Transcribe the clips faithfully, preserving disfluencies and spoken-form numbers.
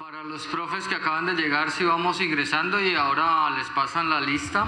Para los profes que acaban de llegar, sí vamos ingresando y ahora les pasan la lista,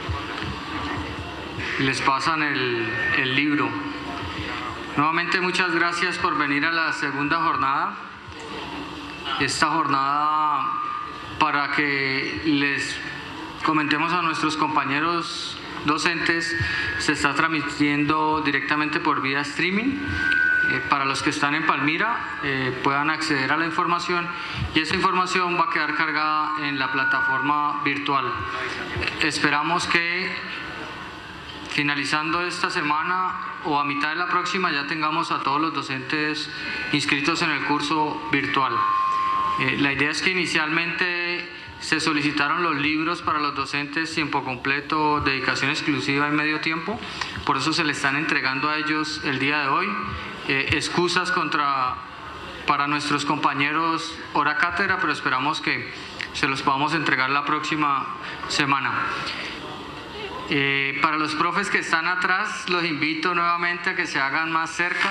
les pasan el, el libro. Nuevamente muchas gracias por venir a la segunda jornada. Esta jornada para que les comentemos a nuestros compañeros docentes se está transmitiendo directamente por vía streaming. Eh, para los que están en Palmira eh, puedan acceder a la información y esa información va a quedar cargada en la plataforma virtual. Eh, esperamos que finalizando esta semana o a mitad de la próxima ya tengamos a todos los docentes inscritos en el curso virtual. Eh, la idea es que inicialmente se solicitaron los libros para los docentes tiempo completo, dedicación exclusiva y medio tiempo, por eso se le están entregando a ellos el día de hoy. Eh, excusas contra, para nuestros compañeros hora cátedra, pero esperamos que se los podamos entregar la próxima semana. Eh, para los profes que están atrás, los invito nuevamente a que se hagan más cerca.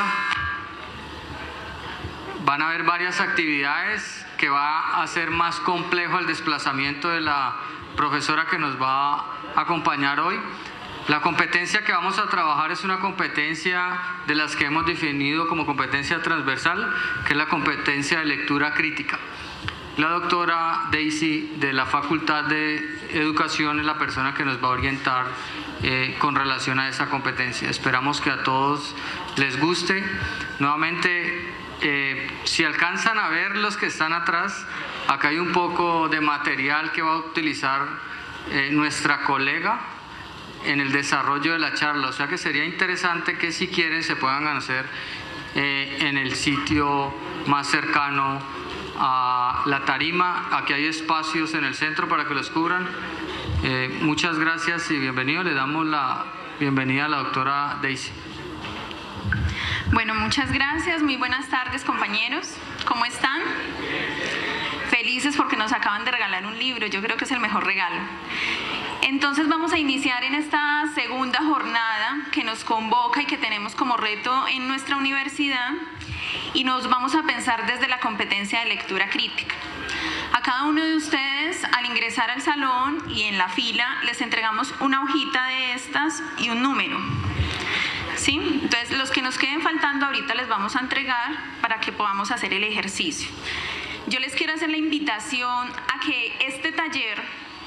Van a haber varias actividades que va a hacer más complejo el desplazamiento de la profesora que nos va a acompañar hoy. La competencia que vamos a trabajar es una competencia de las que hemos definido como competencia transversal, que es la competencia de lectura crítica. La doctora Daisy de la Facultad de Educación es la persona que nos va a orientar eh, con relación a esa competencia. Esperamos que a todos les guste. Nuevamente, eh, si alcanzan a ver los que están atrás, acá hay un poco de material que va a utilizar eh, nuestra colega en el desarrollo de la charla, o sea que sería interesante que si quieren se puedan hacer eh, en el sitio más cercano a la tarima. Aquí hay espacios en el centro para que los cubran. Eh, muchas gracias y bienvenido. Le damos la bienvenida a la doctora Daisy. Bueno, muchas gracias. Muy buenas tardes, compañeros. ¿Cómo están? Felices porque nos acaban de regalar un libro. Yo creo que es el mejor regalo. Entonces vamos a iniciar en esta segunda jornada que nos convoca y que tenemos como reto en nuestra universidad y nos vamos a pensar desde la competencia de lectura crítica. A cada uno de ustedes al ingresar al salón y en la fila les entregamos una hojita de estas y un número. ¿Sí? Entonces los que nos queden faltando ahorita les vamos a entregar para que podamos hacer el ejercicio. Yo les quiero hacer la invitación a que este taller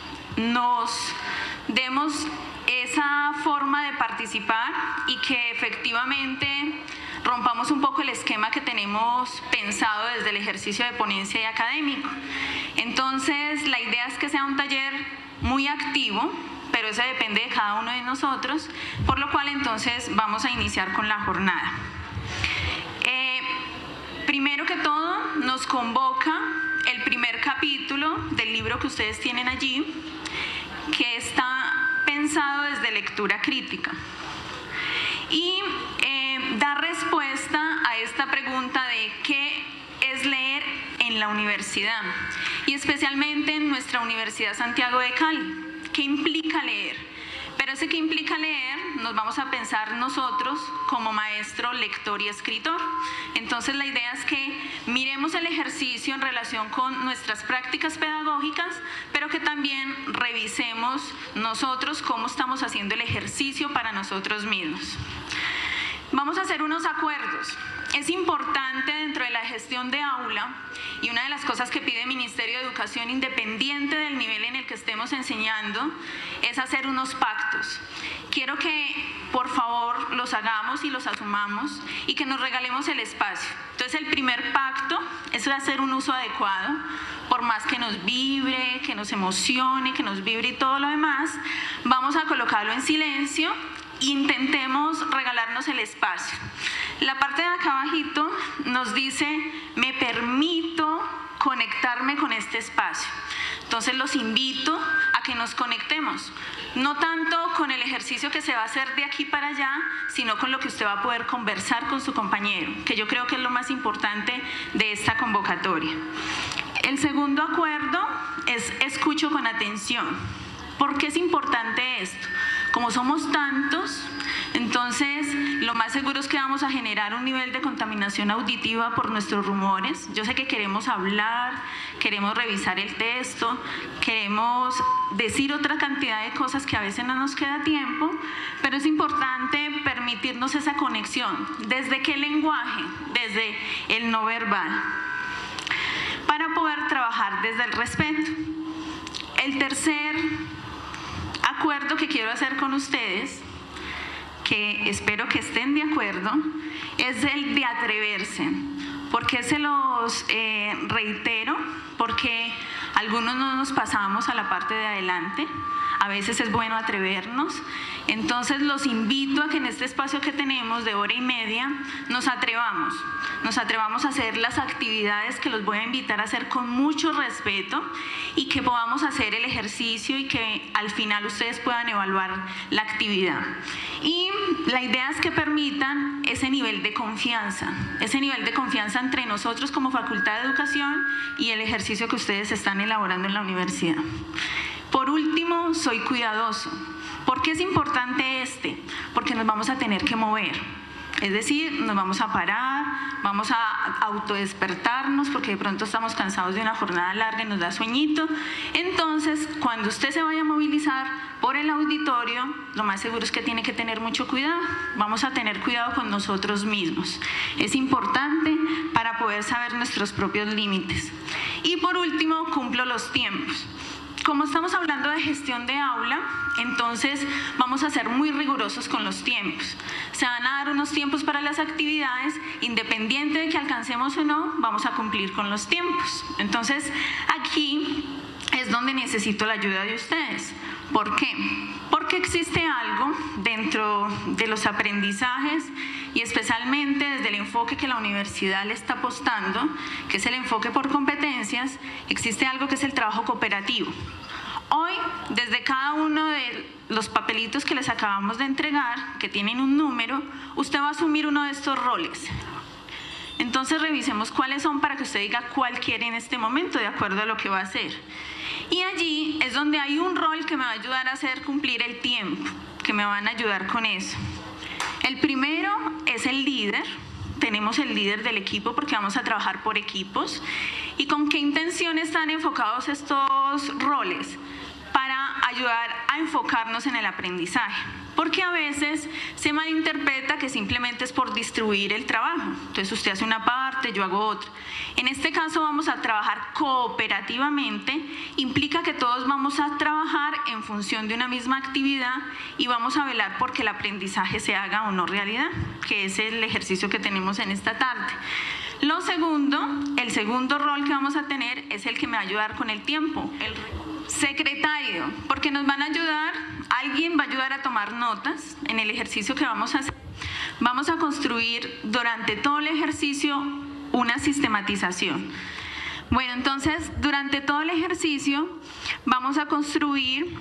nos demos esa forma de participar y que efectivamente rompamos un poco el esquema que tenemos pensado desde el ejercicio de ponencia y académico. Entonces, la idea es que sea un taller muy activo, pero eso depende de cada uno de nosotros, por lo cual entonces vamos a iniciar con la jornada. Eh, primero que todo, nos convoca el primer capítulo del libro que ustedes tienen allí, que está pensado desde lectura crítica y eh, da respuesta a esta pregunta de qué es leer en la universidad y especialmente en nuestra Universidad Santiago de Cali. ¿Qué implica leer? Pero ese que implica leer nos vamos a pensar nosotros como maestro, lector y escritor. Entonces la idea es que miremos el ejercicio en relación con nuestras prácticas pedagógicas, pero que también revisemos nosotros cómo estamos haciendo el ejercicio para nosotros mismos. Vamos a hacer unos acuerdos. Es importante dentro de la gestión de aula y una de las cosas que pide el Ministerio de Educación, independiente del nivel en el que estemos enseñando, es hacer unos pactos. Quiero que por favor los hagamos y los asumamos y que nos regalemos el espacio. Entonces el primer pacto es hacer un uso adecuado, por más que nos vibre, que nos emocione, que nos vibre y todo lo demás, vamos a colocarlo en silencio. Intentemos regalarnos el espacio. La parte de acá abajito nos dice, me permito conectarme con este espacio. Entonces los invito a que nos conectemos, no tanto con el ejercicio que se va a hacer de aquí para allá, sino con lo que usted va a poder conversar con su compañero, que yo creo que es lo más importante de esta convocatoria. El segundo acuerdo es escucho con atención. ¿Por qué es importante esto? Como somos tantos, entonces lo más seguro es que vamos a generar un nivel de contaminación auditiva por nuestros rumores. Yo sé que queremos hablar, queremos revisar el texto, queremos decir otra cantidad de cosas que a veces no nos queda tiempo, pero es importante permitirnos esa conexión. ¿Desde qué lenguaje? Desde el no verbal, para poder trabajar desde el respeto. El tercer acuerdo que quiero hacer con ustedes, que espero que estén de acuerdo, es el de atreverse. ¿Por qué se los eh, reitero? Porque algunos no nos pasamos a la parte de adelante, a veces es bueno atrevernos. Entonces los invito a que en este espacio que tenemos de hora y media nos atrevamos, nos atrevamos a hacer las actividades que los voy a invitar a hacer con mucho respeto y que podamos hacer el ejercicio y que al final ustedes puedan evaluar la actividad. Y la idea es que permitan ese nivel de confianza, ese nivel de confianza entre nosotros como Facultad de Educación y el ejercicio que ustedes están elaborando en la universidad. Por último, soy cuidadoso. ¿Por qué es importante este? Porque nos vamos a tener que mover. Es decir, nos vamos a parar, vamos a autodespertarnos porque de pronto estamos cansados de una jornada larga y nos da sueñito. Entonces, cuando usted se vaya a movilizar por el auditorio, lo más seguro es que tiene que tener mucho cuidado. Vamos a tener cuidado con nosotros mismos. Es importante para poder saber nuestros propios límites. Y por último, cumplo los tiempos. Como estamos hablando de gestión de aula, entonces vamos a ser muy rigurosos con los tiempos. Se van a dar unos tiempos para las actividades, independiente de que alcancemos o no, vamos a cumplir con los tiempos. Entonces, aquí es donde necesito la ayuda de ustedes. ¿Por qué? Porque existe algo dentro de los aprendizajes y especialmente desde el enfoque que la universidad le está apostando, que es el enfoque por competencias, existe algo que es el trabajo cooperativo. Hoy, desde cada uno de los papelitos que les acabamos de entregar, que tienen un número, usted va a asumir uno de estos roles. Entonces revisemos cuáles son para que usted diga cuál quiere en este momento, de acuerdo a lo que va a hacer. Y allí es donde hay un rol que me va a ayudar a hacer cumplir el tiempo, que me van a ayudar con eso. El primero es el líder. Tenemos el líder del equipo porque vamos a trabajar por equipos. ¿Y con qué intención están enfocados estos roles? Para ayudar a enfocarnos en el aprendizaje. Porque a veces se malinterpreta que simplemente es por distribuir el trabajo. Entonces usted hace una parte, yo hago otra. En este caso vamos a trabajar cooperativamente, implica que todos vamos a trabajar en función de una misma actividad y vamos a velar porque el aprendizaje se haga o no realidad, que es el ejercicio que tenemos en esta tarde. Lo segundo, el segundo rol que vamos a tener es el que me va a ayudar con el tiempo, el secretario, porque nos van a ayudar, alguien va a ayudar a tomar notas en el ejercicio que vamos a hacer. Vamos a construir durante todo el ejercicio una sistematización. Bueno, entonces, durante todo el ejercicio vamos a construir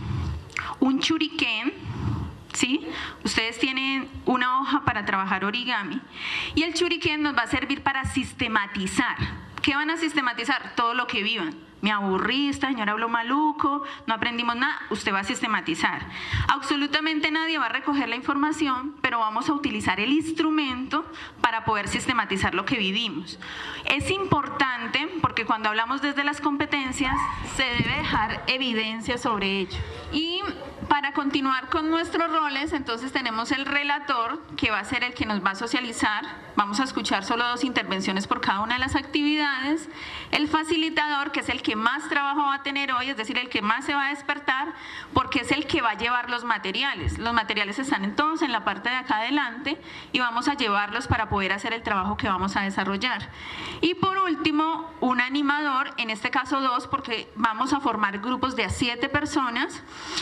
un shuriken, ¿sí? Ustedes tienen una hoja para trabajar origami y el shuriken nos va a servir para sistematizar. ¿Qué van a sistematizar? Todo lo que vivan. Me aburrí, esta señora habló maluco, no aprendimos nada, usted va a sistematizar. Absolutamente nadie va a recoger la información, pero vamos a utilizar el instrumento para poder sistematizar lo que vivimos. Es importante porque cuando hablamos desde las competencias, se debe dejar evidencia sobre ello. Y para continuar con nuestros roles, entonces tenemos el relator, que va a ser el que nos va a socializar. Vamos a escuchar solo dos intervenciones por cada una de las actividades. El facilitador, que es el que más trabajo va a tener hoy, es decir, el que más se va a despertar, porque es el que va a llevar los materiales. Los materiales están todos en la parte de acá adelante y vamos a llevarlos para poder hacer el trabajo que vamos a desarrollar. Y por último, un animador, en este caso dos, porque vamos a formar grupos de a siete personas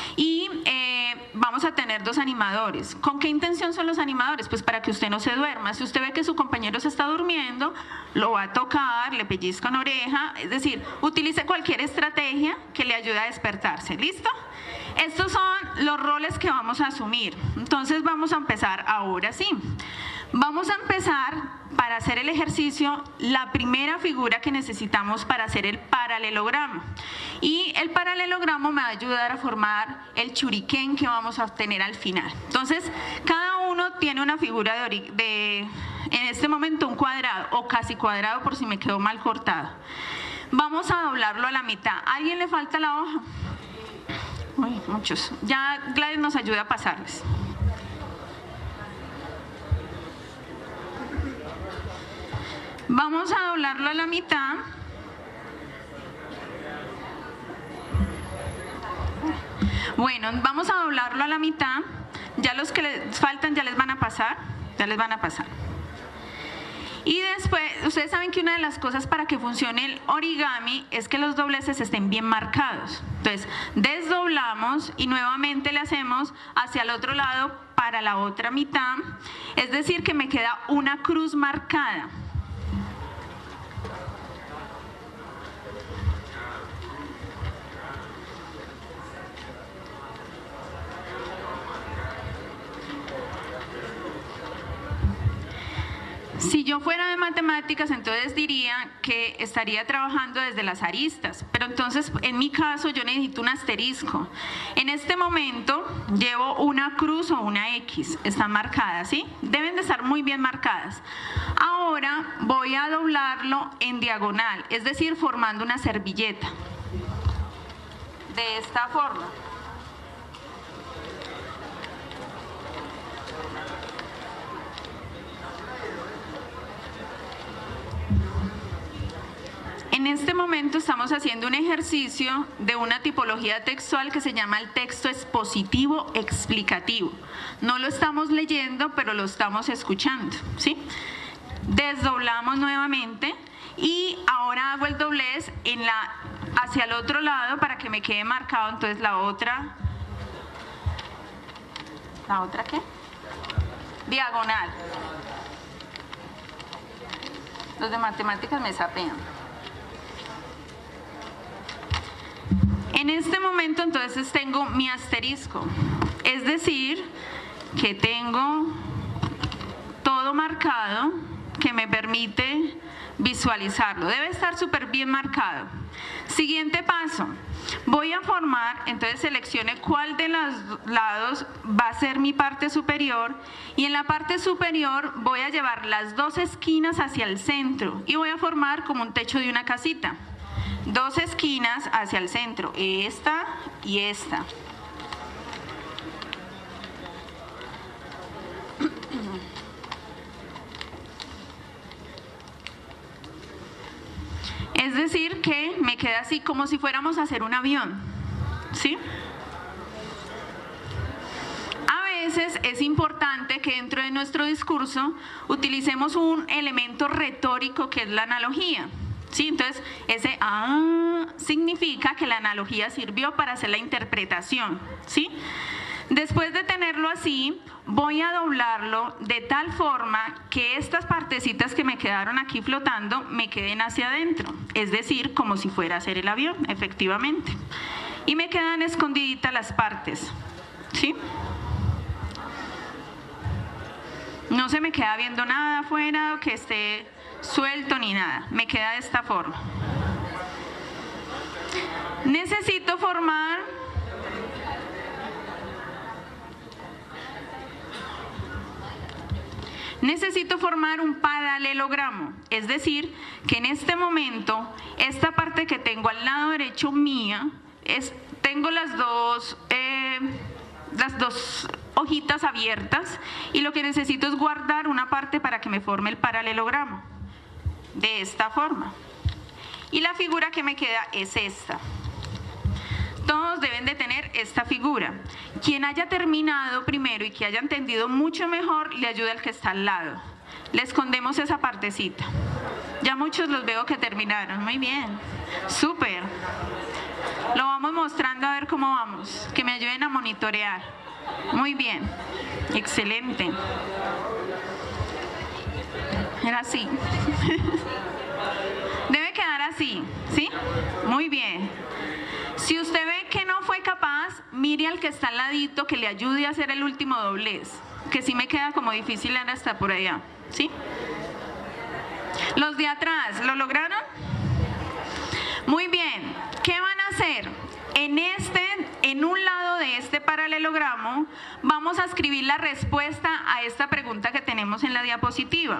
y eh, vamos a tener dos animadores. ¿Con qué intención son los animadores? Pues para que usted no se duerma. Si usted ve que su compañero se está durmiendo, lo va a tocar, le pellizca una oreja, es decir, utilice cualquier estrategia que le ayude a despertarse. ¿Listo? Estos son los roles que vamos a asumir. Entonces vamos a empezar ahora sí. Vamos a empezar, para hacer el ejercicio, la primera figura que necesitamos para hacer el paralelogramo. Y el paralelogramo me va a ayudar a formar el churiquén que vamos a obtener al final. Entonces, cada uno tiene una figura de, de en este momento un cuadrado o casi cuadrado por si me quedó mal cortado. Vamos a doblarlo a la mitad. ¿A alguien le falta la hoja? Uy, muchos. Ya Gladys nos ayuda a pasarles. Vamos a doblarlo a la mitad. Bueno, vamos a doblarlo a la mitad. Ya los que les faltan ya les van a pasar. Ya les van a pasar. Y después, ustedes saben que una de las cosas para que funcione el origami es que los dobleces estén bien marcados. Entonces, desdoblamos y nuevamente le hacemos hacia el otro lado para la otra mitad. Es decir, que me queda una cruz marcada. Si yo fuera de matemáticas, entonces diría que estaría trabajando desde las aristas, pero entonces en mi caso yo necesito un asterisco. En este momento llevo una cruz o una X, están marcadas, ¿sí? Deben de estar muy bien marcadas. Ahora voy a doblarlo en diagonal, es decir, formando una servilleta. De esta forma. En este momento estamos haciendo un ejercicio de una tipología textual que se llama el texto expositivo explicativo. No lo estamos leyendo, pero lo estamos escuchando, ¿sí? Desdoblamos nuevamente y ahora hago el doblez en la, hacia el otro lado para que me quede marcado entonces la otra. ¿La otra qué? Diagonal. Los de matemáticas me sapean. En este momento entonces tengo mi asterisco, es decir, que tengo todo marcado que me permite visualizarlo. Debe estar súper bien marcado. Siguiente paso, voy a formar, entonces seleccione cuál de los lados va a ser mi parte superior y en la parte superior voy a llevar las dos esquinas hacia el centro y voy a formar como un techo de una casita. Dos esquinas hacia el centro, esta y esta. Es decir, que me queda así como si fuéramos a hacer un avión, ¿sí? A veces es importante que dentro de nuestro discurso utilicemos un elemento retórico que es la analogía. ¿Sí? Entonces, ese ah significa que la analogía sirvió para hacer la interpretación, ¿sí? Después de tenerlo así, voy a doblarlo de tal forma que estas partecitas que me quedaron aquí flotando me queden hacia adentro, es decir, como si fuera a ser el avión, efectivamente. Y me quedan escondiditas las partes, ¿sí? No se me queda viendo nada afuera que esté suelto ni nada, me queda de esta forma. Necesito formar necesito formar un paralelogramo, es decir, que en este momento esta parte que tengo al lado derecho mía es, tengo las dos eh, las dos hojitas abiertas y lo que necesito es guardar una parte para que me forme el paralelogramo. De esta forma. Y la figura que me queda es esta. Todos deben de tener esta figura. Quien haya terminado primero y que haya entendido mucho mejor, le ayuda al que está al lado. Le escondemos esa partecita. Ya muchos los veo que terminaron. Muy bien. Súper. Lo vamos mostrando a ver cómo vamos. Que me ayuden a monitorear. Muy bien. Excelente. Era así. Debe quedar así, ¿sí? Muy bien. Si usted ve que no fue capaz, mire al que está al ladito, que le ayude a hacer el último doblez, que sí me queda como difícil hasta por allá, ¿sí? Los de atrás, ¿lo lograron? Muy bien. ¿Qué van a hacer? En este, en un lado de este paralelogramo, vamos a escribir la respuesta a esta pregunta que tenemos en la diapositiva.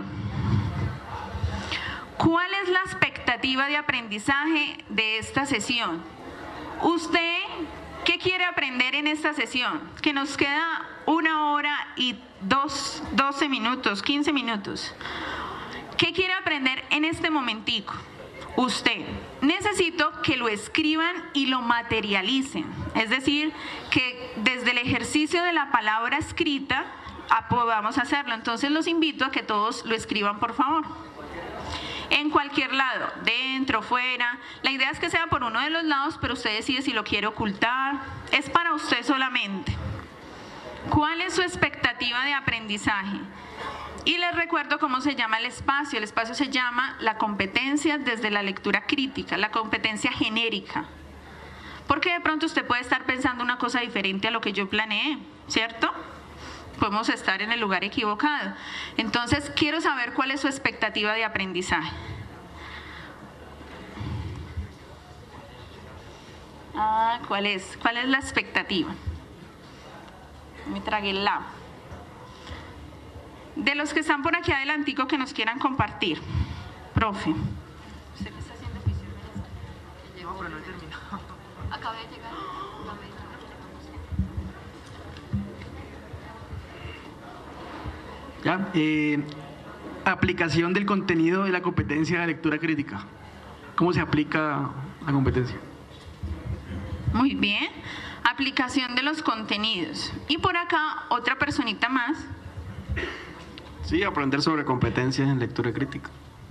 ¿Cuál es la expectativa de aprendizaje de esta sesión? ¿Usted qué quiere aprender en esta sesión? Que nos queda una hora y dos, doce minutos, quince minutos. ¿Qué quiere aprender en este momentico? Usted. Necesito que lo escriban y lo materialicen. Es decir, que desde el ejercicio de la palabra escrita podamos hacerlo. Entonces los invito a que todos lo escriban, por favor. En cualquier lado, dentro, fuera. La idea es que sea por uno de los lados, pero usted decide si lo quiere ocultar. Es para usted solamente. ¿Cuál es su expectativa de aprendizaje? Y les recuerdo cómo se llama el espacio. El espacio se llama la competencia desde la lectura crítica, la competencia genérica. Porque de pronto usted puede estar pensando una cosa diferente a lo que yo planeé, ¿cierto? Podemos estar en el lugar equivocado. Entonces, quiero saber cuál es su expectativa de aprendizaje. Ah, ¿cuál es? ¿Cuál es la expectativa? Me tragué el la. De los que están por aquí adelantico que nos quieran compartir. Profe. ¿Usted qué está haciendo oficio? Llevo, pero no he terminado. Acabé de llegar. Ya, eh, aplicación del contenido de la competencia de lectura crítica. ¿Cómo se aplica la competencia? Muy bien. Aplicación de los contenidos. Y por acá, otra personita más. Sí, aprender sobre competencias en lectura crítica.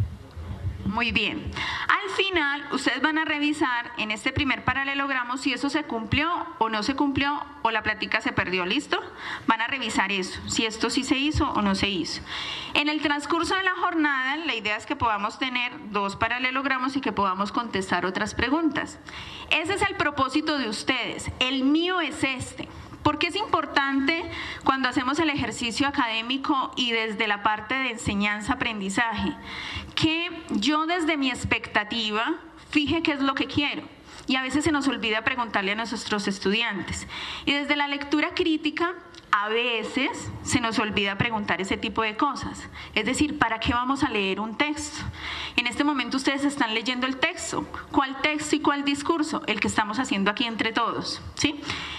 Muy bien. Al final, ustedes van a revisar en este primer paralelogramo si eso se cumplió o no se cumplió o la plática se perdió, ¿listo? Van a revisar eso, si esto sí se hizo o no se hizo. En el transcurso de la jornada, la idea es que podamos tener dos paralelogramos y que podamos contestar otras preguntas. Ese es el propósito de ustedes. El mío es este. Porque es importante cuando hacemos el ejercicio académico y desde la parte de enseñanza-aprendizaje, que yo desde mi expectativa fije qué es lo que quiero. Y a veces se nos olvida preguntarle a nuestros estudiantes. Y desde la lectura crítica, a veces se nos olvida preguntar ese tipo de cosas. Es decir, ¿para qué vamos a leer un texto? En este momento ustedes están leyendo el texto. ¿Cuál texto y cuál discurso? El que estamos haciendo aquí entre todos, ¿sí?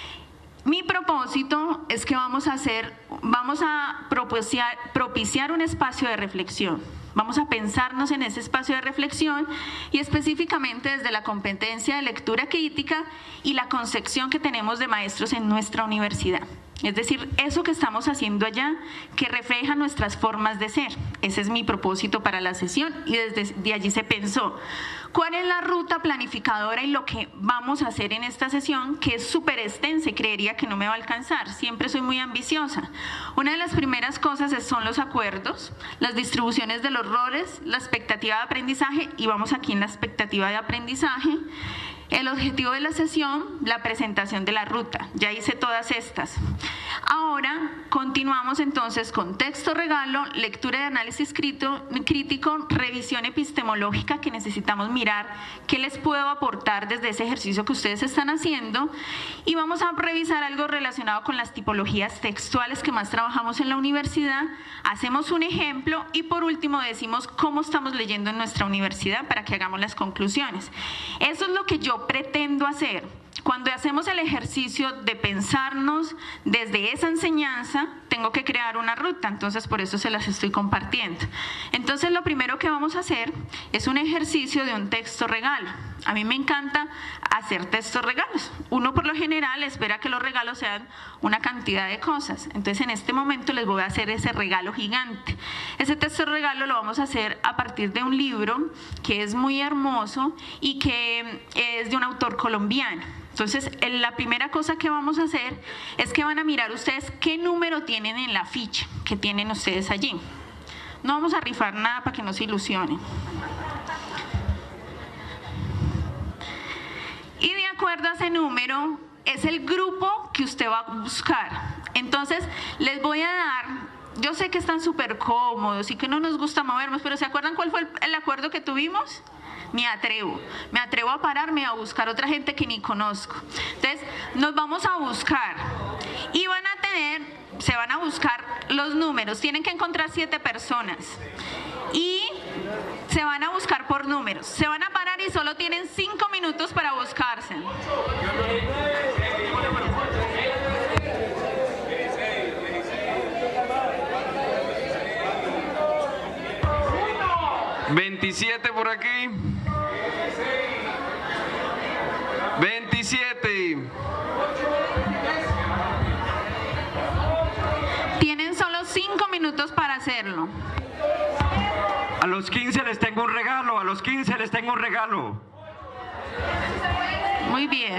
Mi propósito es que vamos a hacer, vamos a propiciar, propiciar un espacio de reflexión. Vamos a pensarnos en ese espacio de reflexión y específicamente desde la competencia de lectura crítica y la concepción que tenemos de maestros en nuestra universidad. Es decir, eso que estamos haciendo allá que refleja nuestras formas de ser. Ese es mi propósito para la sesión y desde de allí se pensó cuál es la ruta planificadora y lo que vamos a hacer en esta sesión, que es súper extensa y creería que no me va a alcanzar. Siempre soy muy ambiciosa. Una de las primeras cosas son los acuerdos, las distribuciones de los roles, la expectativa de aprendizaje y vamos aquí en la expectativa de aprendizaje. El objetivo de la sesión, la presentación de la ruta. Ya hice todas estas. Ahora continuamos entonces con texto regalo, lectura de análisis crítico, revisión epistemológica que necesitamos mirar qué les puedo aportar desde ese ejercicio que ustedes están haciendo y vamos a revisar algo relacionado con las tipologías textuales que más trabajamos en la universidad. Hacemos un ejemplo y por último decimos cómo estamos leyendo en nuestra universidad para que hagamos las conclusiones. Eso es lo que yo pretendo hacer. Cuando hacemos el ejercicio de pensarnos desde esa enseñanza, tengo que crear una ruta, entonces por eso se las estoy compartiendo. Entonces lo primero que vamos a hacer es un ejercicio de un texto regalo. A mí me encanta hacer textos regalos. Uno por lo general espera que los regalos sean una cantidad de cosas. Entonces en este momento les voy a hacer ese regalo gigante. Ese texto regalo lo vamos a hacer a partir de un libro que es muy hermoso y que es de un autor colombiano. Entonces, la primera cosa que vamos a hacer es que van a mirar ustedes qué número tienen en la ficha que tienen ustedes allí. No vamos a rifar nada para que no se ilusionen. Y de acuerdo a ese número, es el grupo que usted va a buscar. Entonces, les voy a dar, yo sé que están súper cómodos y que no nos gusta movernos, pero ¿se acuerdan cuál fue el, el acuerdo que tuvimos? Me atrevo, me atrevo a pararme a buscar otra gente que ni conozco. Entonces, nos vamos a buscar y van a tener, se van a buscar los números, tienen que encontrar siete personas y se van a buscar por números, se van a parar y solo tienen cinco minutos para buscarse. veintisiete por aquí. veintisiete. Tienen solo cinco minutos para hacerlo. A los quince les tengo un regalo, a los quince les tengo un regalo. Muy bien.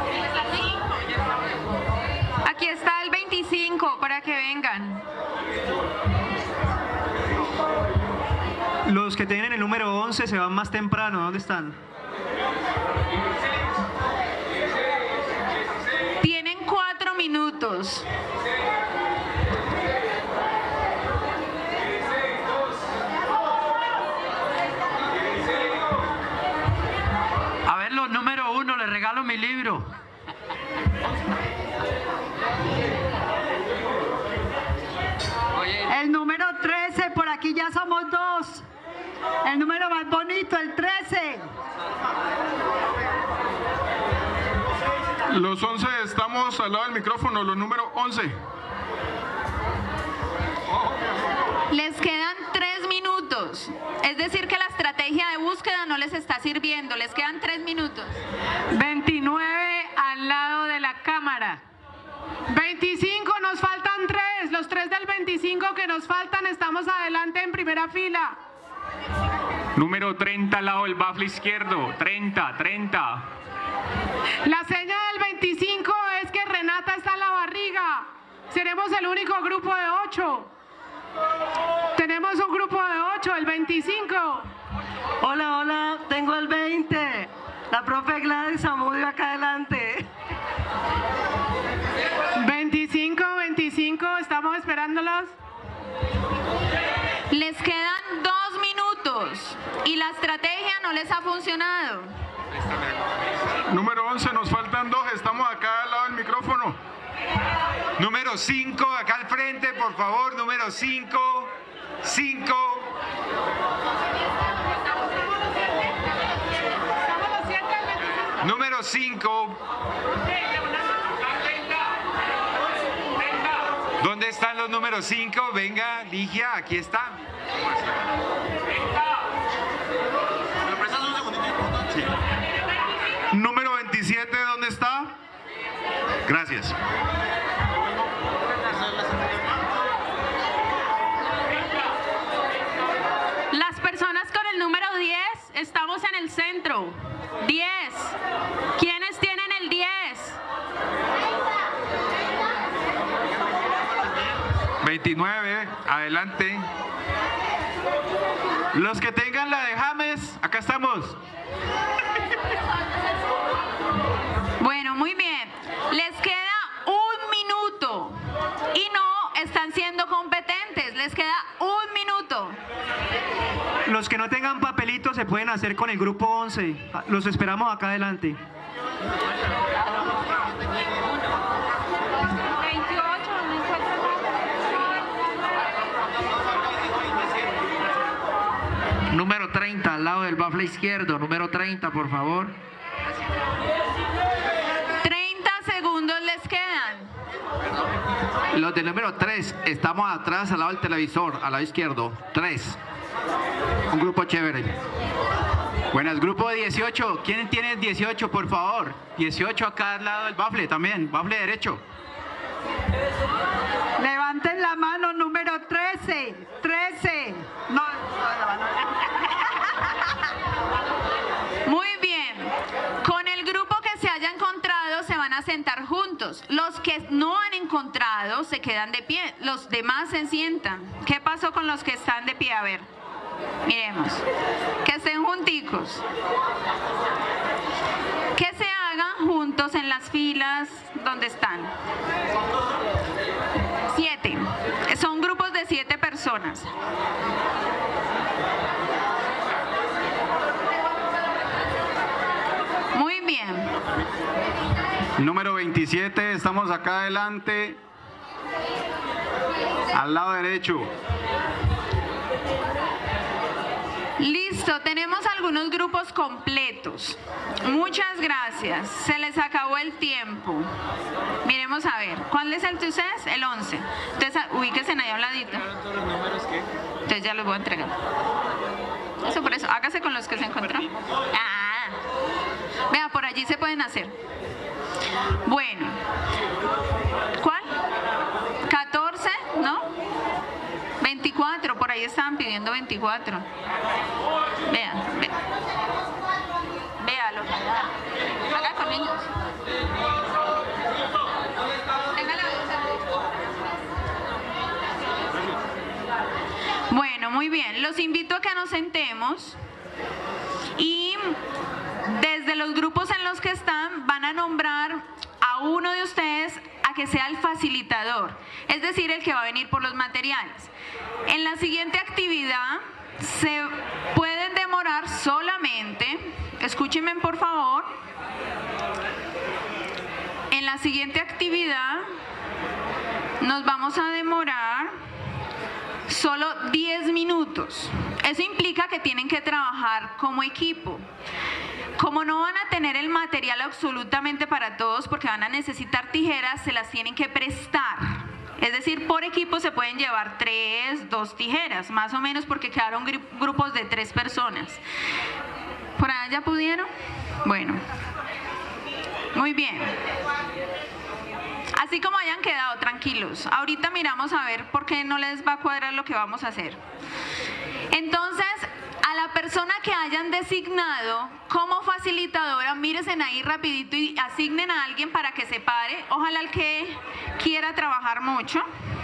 Aquí está el veinticinco para que vengan. Los que tienen el número once se van más temprano, ¿dónde están? Tienen cuatro minutos. A ver, los número uno, les regalo mi libro. El número trece, por aquí ya somos dos. El número más bonito, el trece. Los once estamos al lado del micrófono, los número once. Les quedan tres minutos. Es decir que la estrategia de búsqueda no les está sirviendo. Les quedan tres minutos. veintinueve al lado de la cámara. veinticinco, nos faltan tres. Los tres del veinticinco que nos faltan, estamos adelante en primera fila. Número treinta al lado del bafle izquierdo. treinta, treinta. La seña del veinticinco es que Renata está en la barriga. Seremos el único grupo de ocho. Tenemos un grupo de ocho, el veinticinco. Hola, hola, tengo el veinte. La profe Gladys Zamudio acá adelante. veinticinco, veinticinco, estamos esperándolos. Les quedan dos minutos y la estrategia no les ha funcionado. Número once, nos faltan dos, estamos acá al lado del micrófono. Número cinco, acá al frente, por favor, número cinco, cinco. Número cinco. ¿Dónde están los números cinco? Venga, Ligia, aquí está. Sí. Número veintisiete, ¿dónde está? Gracias. Las personas con el número diez, estamos en el centro. diez. ¿Quiénes tienen el diez? veintinueve, adelante. Los que tengan la de James, acá estamos. Bueno, muy bien. Les queda un minuto y no están siendo competentes. Les queda un minuto. Los que no tengan papelitos se pueden hacer con el grupo once. Los esperamos acá adelante. Número treinta, al lado del bafle izquierdo. Número treinta, por favor. treinta segundos les quedan. Los del número tres, estamos atrás, al lado del televisor, al lado izquierdo. tres. Un grupo chévere. Buenas, grupo de dieciocho. ¿Quién tiene dieciocho, por favor? dieciocho acá al lado del bafle también, bafle derecho. Levanten la mano, número trece. trece. No, Muy bien. Con el grupo que se haya encontrado se van a sentar juntos. Los que no han encontrado se quedan de pie. Los demás se sientan. ¿Qué pasó con los que están de pie? A ver, miremos. Que estén junticos. ¿Qué se hagan juntos en las filas donde están. Siete. Son grupos de siete personas. Muy bien. Número veintisiete, estamos acá adelante, al lado derecho. Listo, tenemos algunos grupos completos. Muchas gracias. Se les acabó el tiempo. Miremos a ver. ¿Cuál es el de ustedes? El once. Entonces, ubíquense ahí a un ladito. Entonces ya los voy a entregar. Eso por eso. Hágase con los que se encontró. Ah. Vea, por allí se pueden hacer. Bueno. ¿Cuál? catorce, ¿no? veinticuatro, por ahí estaban pidiendo veinticuatro. Vean, vean. Véalo. Haga con ellos. Téngale. Bueno, muy bien. Los invito a que nos sentemos y desde los grupos en los que están van a nombrar a uno de ustedes a que sea el facilitador, es decir, el que va a venir por los materiales. En la siguiente actividad se pueden demorar solamente, escúchenme por favor, en la siguiente actividad nos vamos a demorar solo diez minutos. Eso implica que tienen que trabajar como equipo. Como no van a tener el material absolutamente para todos porque van a necesitar tijeras, se las tienen que prestar. Es decir, por equipo se pueden llevar tres, dos tijeras, más o menos porque quedaron gru- grupos de tres personas. ¿Por allá ya pudieron? Bueno, muy bien. Así como hayan quedado, tranquilos. Ahorita miramos a ver por qué no les va a cuadrar lo que vamos a hacer. Entonces, a la persona que hayan designado como facilitadora, mírense ahí rapidito y asignen a alguien para que se pare. Ojalá el que quiera trabajar mucho.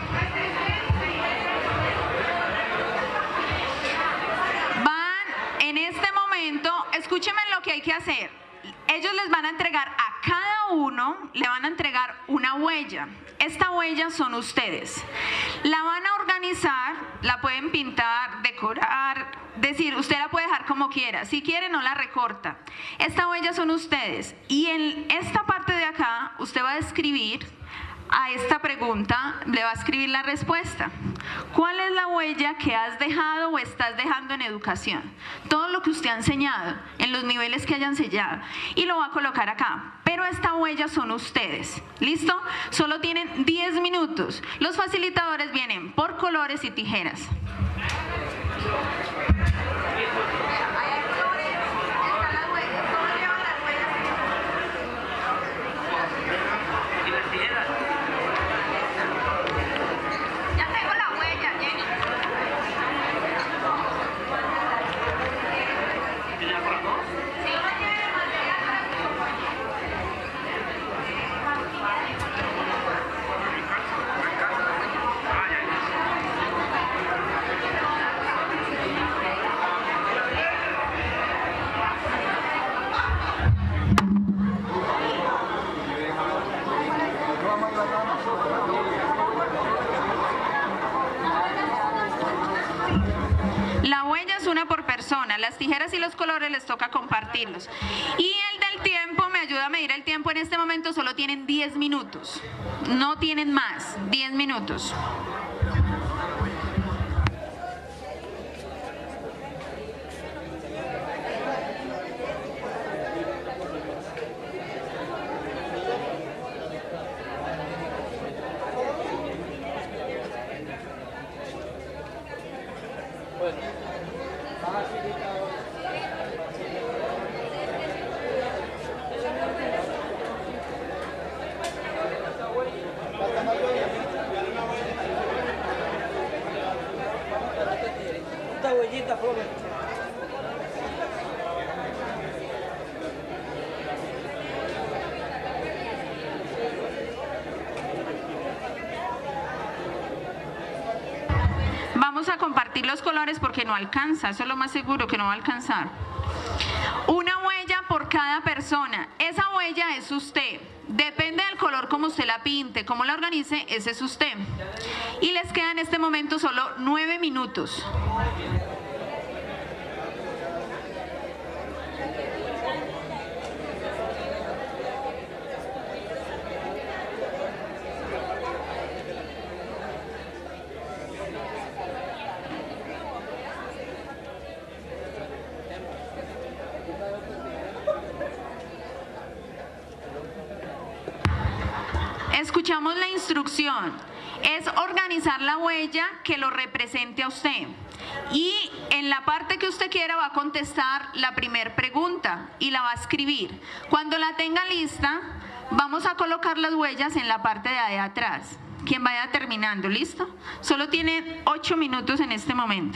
Van en este momento, escúchenme lo que hay que hacer. Ellos les van a entregar a cada uno, le van a entregar una huella. Esta huella son ustedes. La van a organizar, la pueden pintar, decorar, decir, usted la puede dejar como quiera. Si quiere, no la recorta. Esta huella son ustedes. Y en esta parte de acá, usted va a escribir a esta pregunta, le va a escribir la respuesta. ¿Cuál es la huella que has dejado o estás dejando en educación? Todo lo que usted ha enseñado, en los niveles que hayan sellado. Y lo va a colocar acá. Pero esta huella son ustedes. ¿Listo? Solo tienen diez minutos. Los facilitadores vienen por colores y tijeras. La huella es una por persona, las tijeras y los colores les toca compartirlos. Y el del tiempo me ayuda a medir el tiempo. En este momento solo tienen diez minutos, no tienen más, diez minutos. Vamos a compartir los colores porque no alcanza, eso es lo más seguro que no va a alcanzar. Una huella por cada persona. Esa huella es usted. Depende del color como usted la pinte, cómo la organice, ese es usted. Y les queda en este momento solo nueve minutos. Escuchamos la instrucción, es organizar la huella que lo represente a usted y en la parte que usted quiera va a contestar la primera pregunta y la va a escribir. Cuando la tenga lista, vamos a colocar las huellas en la parte de ahí atrás. Quien vaya terminando, ¿listo? Solo tiene ocho minutos en este momento.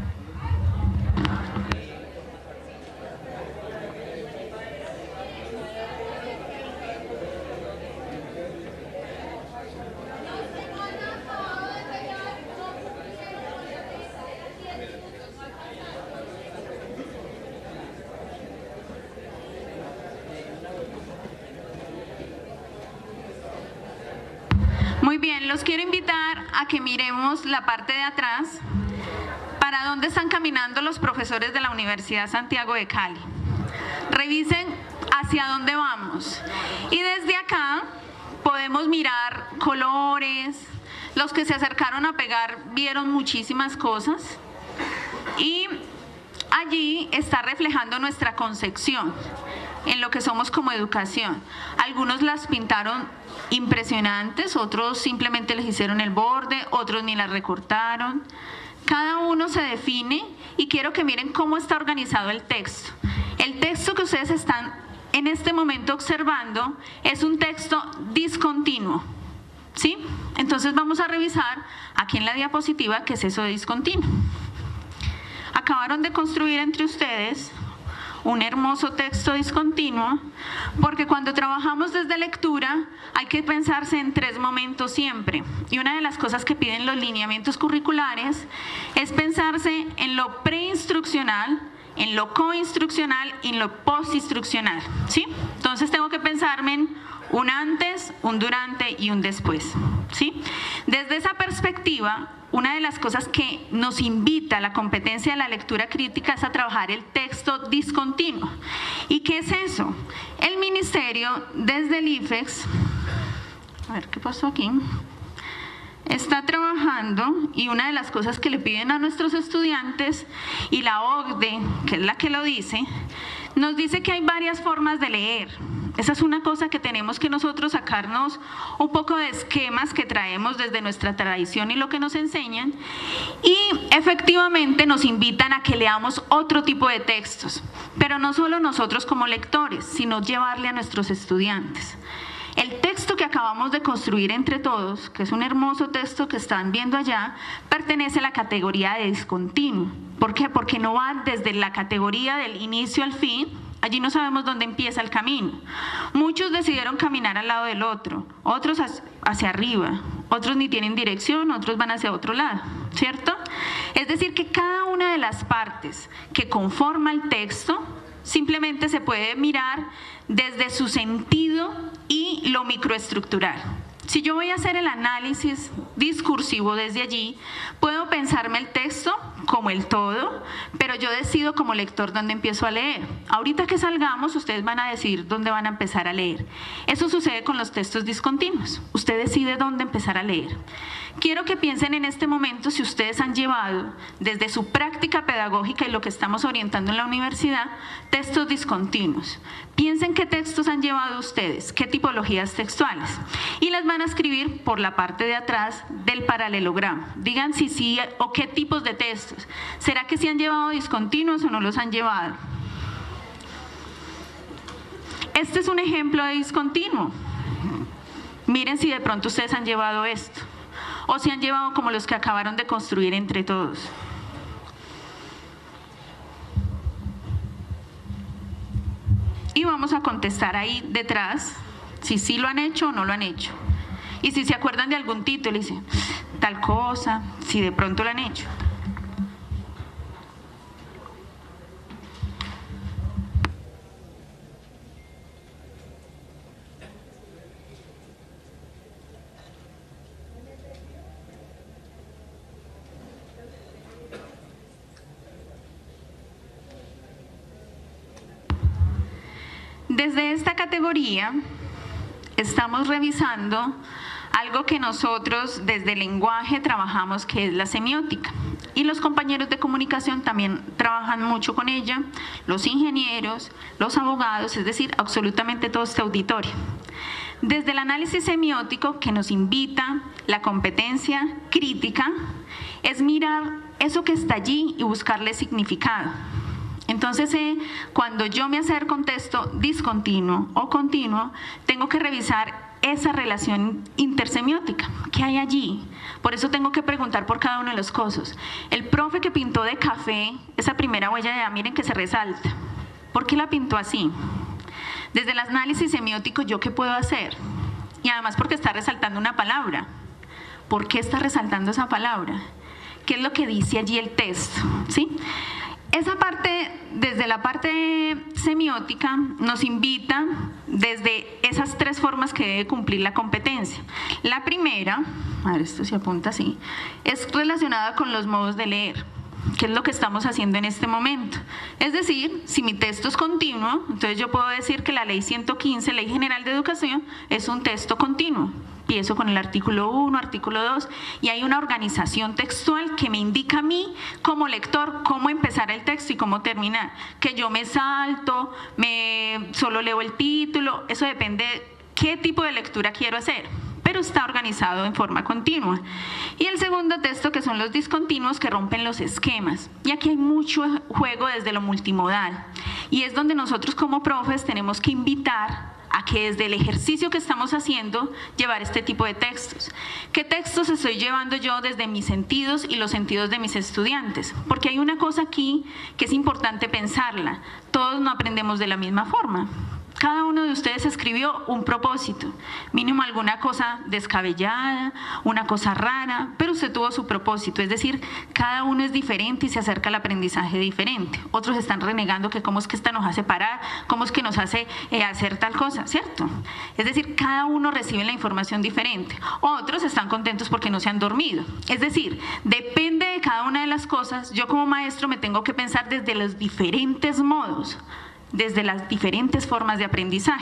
Muy bien, los quiero invitar a que miremos la parte de atrás, para dónde están caminando los profesores de la Universidad Santiago de Cali. Revisen hacia dónde vamos. Y desde acá podemos mirar colores, los que se acercaron a pegar vieron muchísimas cosas. Y allí está reflejando nuestra concepción en lo que somos como educación. Algunos las pintaron impresionantes, otros simplemente les hicieron el borde, otros ni las recortaron. Cada uno se define y quiero que miren cómo está organizado el texto. El texto que ustedes están en este momento observando es un texto discontinuo, ¿sí? Entonces vamos a revisar aquí en la diapositiva qué es eso de discontinuo. Acabaron de construir entre ustedes un hermoso texto discontinuo, porque cuando trabajamos desde lectura hay que pensarse en tres momentos siempre. Y una de las cosas que piden los lineamientos curriculares es pensarse en lo preinstruccional, en lo coinstruccional y en lo postinstruccional, ¿sí? Entonces tengo que pensarme en un antes, un durante y un después, ¿sí? Desde esa perspectiva, una de las cosas que nos invita a la competencia de la lectura crítica es a trabajar el texto discontinuo. ¿Y qué es eso? El ministerio, desde el IFEX, a ver qué pasó aquí, está trabajando, y una de las cosas que le piden a nuestros estudiantes, y la O C D E, que es la que lo dice, nos dice que hay varias formas de leer. Esa es una cosa que tenemos que nosotros sacarnos un poco de esquemas que traemos desde nuestra tradición y lo que nos enseñan, y efectivamente nos invitan a que leamos otro tipo de textos, pero no solo nosotros como lectores, sino llevarle a nuestros estudiantes. El texto que acabamos de construir entre todos, que es un hermoso texto que están viendo allá, pertenece a la categoría de discontinuo. ¿Por qué? Porque no va desde la categoría del inicio al fin. Allí no sabemos dónde empieza el camino. Muchos decidieron caminar al lado del otro, otros hacia arriba, otros ni tienen dirección, otros van hacia otro lado, ¿cierto? Es decir, que cada una de las partes que conforma el texto simplemente se puede mirar desde su sentido y lo microestructural. Si yo voy a hacer el análisis discursivo desde allí, puedo pensarme el texto como el todo, pero yo decido como lector dónde empiezo a leer. Ahorita que salgamos, ustedes van a decidir dónde van a empezar a leer. Eso sucede con los textos discontinuos. Usted decide dónde empezar a leer. Quiero que piensen en este momento si ustedes han llevado desde su práctica pedagógica y lo que estamos orientando en la universidad, textos discontinuos. Piensen qué textos han llevado ustedes, qué tipologías textuales. Y las van a escribir por la parte de atrás del paralelogramo. Digan si sí o qué tipos de textos. ¿Será que sí han llevado discontinuos o no los han llevado? Este es un ejemplo de discontinuo. Miren si de pronto ustedes han llevado esto. O si han llevado como los que acabaron de construir entre todos. Y vamos a contestar ahí detrás si sí lo han hecho o no lo han hecho. Y si se acuerdan de algún título, dicen tal cosa, si de pronto lo han hecho. Desde esta categoría estamos revisando algo que nosotros desde el lenguaje trabajamos, que es la semiótica. Y los compañeros de comunicación también trabajan mucho con ella, los ingenieros, los abogados, es decir, absolutamente todo este auditorio. Desde el análisis semiótico que nos invita la competencia crítica es mirar eso que está allí y buscarle significado. Entonces, eh, cuando yo me acerco a un texto discontinuo o continuo, tengo que revisar esa relación intersemiótica que hay allí. Por eso tengo que preguntar por cada uno de los cosas. El profe que pintó de café, esa primera huella de A, miren que se resalta. ¿Por qué la pintó así? Desde el análisis semiótico, ¿yo qué puedo hacer? Y además porque está resaltando una palabra. ¿Por qué está resaltando esa palabra? ¿Qué es lo que dice allí el texto? ¿Sí? Esa parte, desde la parte semiótica, nos invita desde esas tres formas que debe cumplir la competencia. La primera, a ver, esto se apunta así, es relacionada con los modos de leer, que es lo que estamos haciendo en este momento. Es decir, si mi texto es continuo, entonces yo puedo decir que la ley ciento quince, Ley General de Educación, es un texto continuo. Empiezo con el artículo uno, artículo dos, y hay una organización textual que me indica a mí como lector cómo empezar el texto y cómo terminar. Que yo me salto, me solo leo el título, eso depende de qué tipo de lectura quiero hacer, pero está organizado en forma continua. Y el segundo texto, que son los discontinuos, que rompen los esquemas. Y aquí hay mucho juego desde lo multimodal, y es donde nosotros como profes tenemos que invitar a que desde el ejercicio que estamos haciendo, llevar este tipo de textos. ¿Qué textos estoy llevando yo desde mis sentidos y los sentidos de mis estudiantes? Porque hay una cosa aquí que es importante pensarla. Todos no aprendemos de la misma forma. Cada uno de ustedes escribió un propósito, mínimo alguna cosa descabellada, una cosa rara, pero usted tuvo su propósito, es decir, cada uno es diferente y se acerca al aprendizaje diferente. Otros están renegando que cómo es que esta nos hace parar, cómo es que nos hace eh, hacer tal cosa, ¿cierto? Es decir, cada uno recibe la información diferente. Otros están contentos porque no se han dormido. Es decir, depende de cada una de las cosas, yo como maestro me tengo que pensar desde los diferentes modos, desde las diferentes formas de aprendizaje.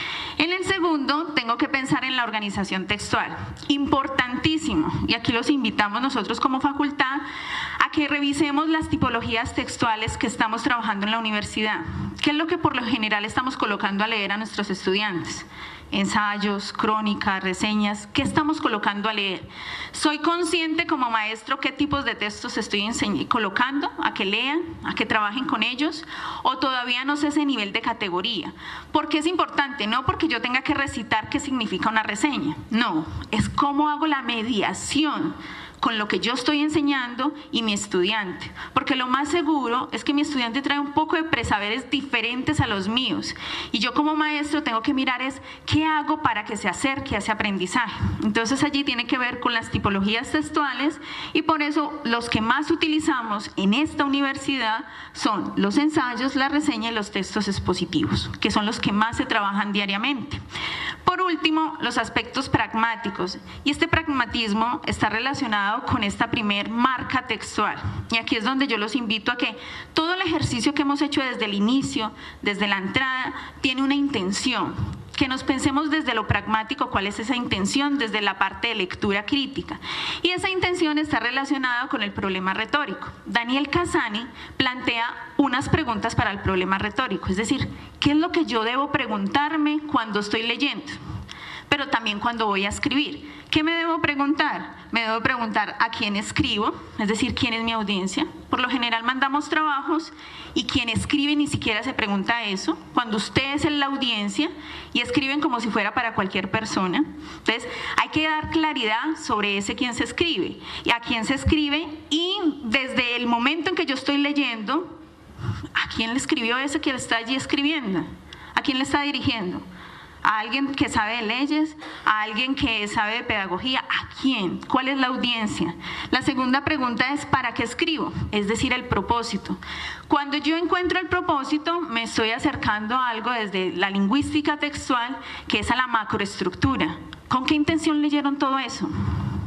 En el segundo, tengo que pensar en la organización textual. Importantísimo, y aquí los invitamos nosotros como facultad a que revisemos las tipologías textuales que estamos trabajando en la universidad. ¿Qué es lo que por lo general estamos colocando a leer a nuestros estudiantes? Ensayos, crónicas, reseñas, ¿qué estamos colocando a leer? ¿Soy consciente como maestro qué tipos de textos estoy colocando a que lean, a que trabajen con ellos? ¿O todavía no sé ese nivel de categoría? ¿Por qué es importante? No porque yo tenga que recitar qué significa una reseña, no, es cómo hago la mediación con lo que yo estoy enseñando y mi estudiante, porque lo más seguro es que mi estudiante trae un poco de presaberes diferentes a los míos, y yo como maestro tengo que mirar es qué hago para que se acerque a ese aprendizaje. Entonces allí tiene que ver con las tipologías textuales, y por eso los que más utilizamos en esta universidad son los ensayos, la reseña y los textos expositivos, que son los que más se trabajan diariamente. Por último, los aspectos pragmáticos, y este pragmatismo está relacionado con esta primer marca textual, y aquí es donde yo los invito a que todo el ejercicio que hemos hecho desde el inicio, desde la entrada, tiene una intención, que nos pensemos desde lo pragmático cuál es esa intención desde la parte de lectura crítica, y esa intención está relacionada con el problema retórico. Daniel Cassani plantea unas preguntas para el problema retórico, es decir, ¿qué es lo que yo debo preguntarme cuando estoy leyendo? Pero también cuando voy a escribir. ¿Qué me debo preguntar? Me debo preguntar a quién escribo, es decir, quién es mi audiencia. Por lo general mandamos trabajos y quien escribe ni siquiera se pregunta eso. Cuando usted es la audiencia y escriben como si fuera para cualquier persona. Entonces, hay que dar claridad sobre ese quién se escribe y a quién se escribe, y desde el momento en que yo estoy leyendo, ¿a quién le escribió ese que está allí escribiendo? ¿A quién le está dirigiendo? ¿A alguien que sabe de leyes? ¿A alguien que sabe de pedagogía? ¿A quién? ¿Cuál es la audiencia? La segunda pregunta es ¿para qué escribo? Es decir, el propósito. Cuando yo encuentro el propósito, me estoy acercando a algo desde la lingüística textual, que es a la macroestructura. ¿Con qué intención leyeron todo eso?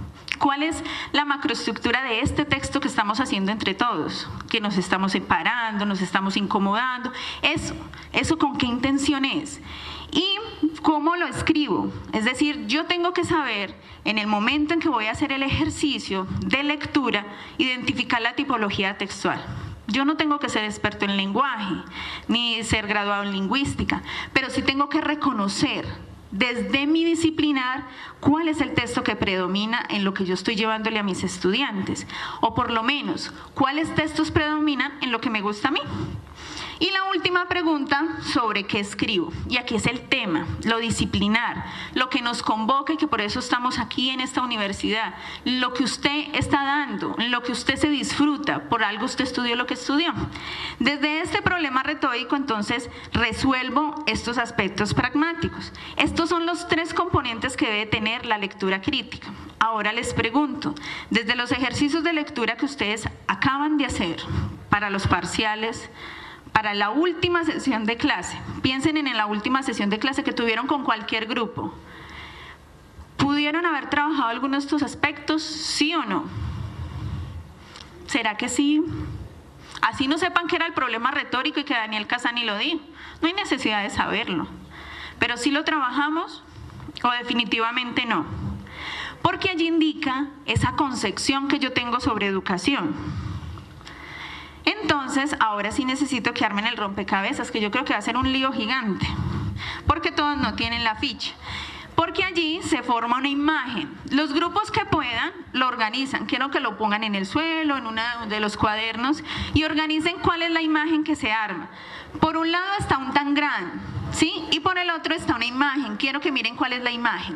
¿Cuál es la macroestructura de este texto que estamos haciendo entre todos? Que nos estamos separando, nos estamos incomodando. Eso, ¿eso con qué intención es? Y cómo lo escribo. Es decir, yo tengo que saber, en el momento en que voy a hacer el ejercicio de lectura, identificar la tipología textual. Yo no tengo que ser experto en lenguaje, ni ser graduado en lingüística, pero sí tengo que reconocer desde mi disciplinar cuál es el texto que predomina en lo que yo estoy llevándole a mis estudiantes, o por lo menos, cuáles textos predominan en lo que me gusta a mí. Y la última pregunta, sobre qué escribo. Y aquí es el tema, lo disciplinar, lo que nos convoca y que por eso estamos aquí en esta universidad, lo que usted está dando, lo que usted se disfruta, por algo usted estudió lo que estudió. Desde este problema retórico, entonces, resuelvo estos aspectos pragmáticos. Estos son los tres componentes que debe tener la lectura crítica. Ahora les pregunto, desde los ejercicios de lectura que ustedes acaban de hacer para los parciales, para la última sesión de clase, piensen en la última sesión de clase que tuvieron con cualquier grupo. ¿Pudieron haber trabajado algunos de estos aspectos? ¿Sí o no? ¿Será que sí? Así no sepan qué era el problema retórico y que Daniel Casani lo dijo. No hay necesidad de saberlo. Pero ¿sí lo trabajamos o definitivamente no? Porque allí indica esa concepción que yo tengo sobre educación. Entonces, ahora sí necesito que armen el rompecabezas, que yo creo que va a ser un lío gigante, porque todos no tienen la ficha. Porque allí se forma una imagen. Los grupos que puedan lo organizan. Quiero que lo pongan en el suelo, en uno de los cuadernos, y organicen cuál es la imagen que se arma. Por un lado está un tangram, ¿sí? Y por el otro está una imagen. Quiero que miren cuál es la imagen.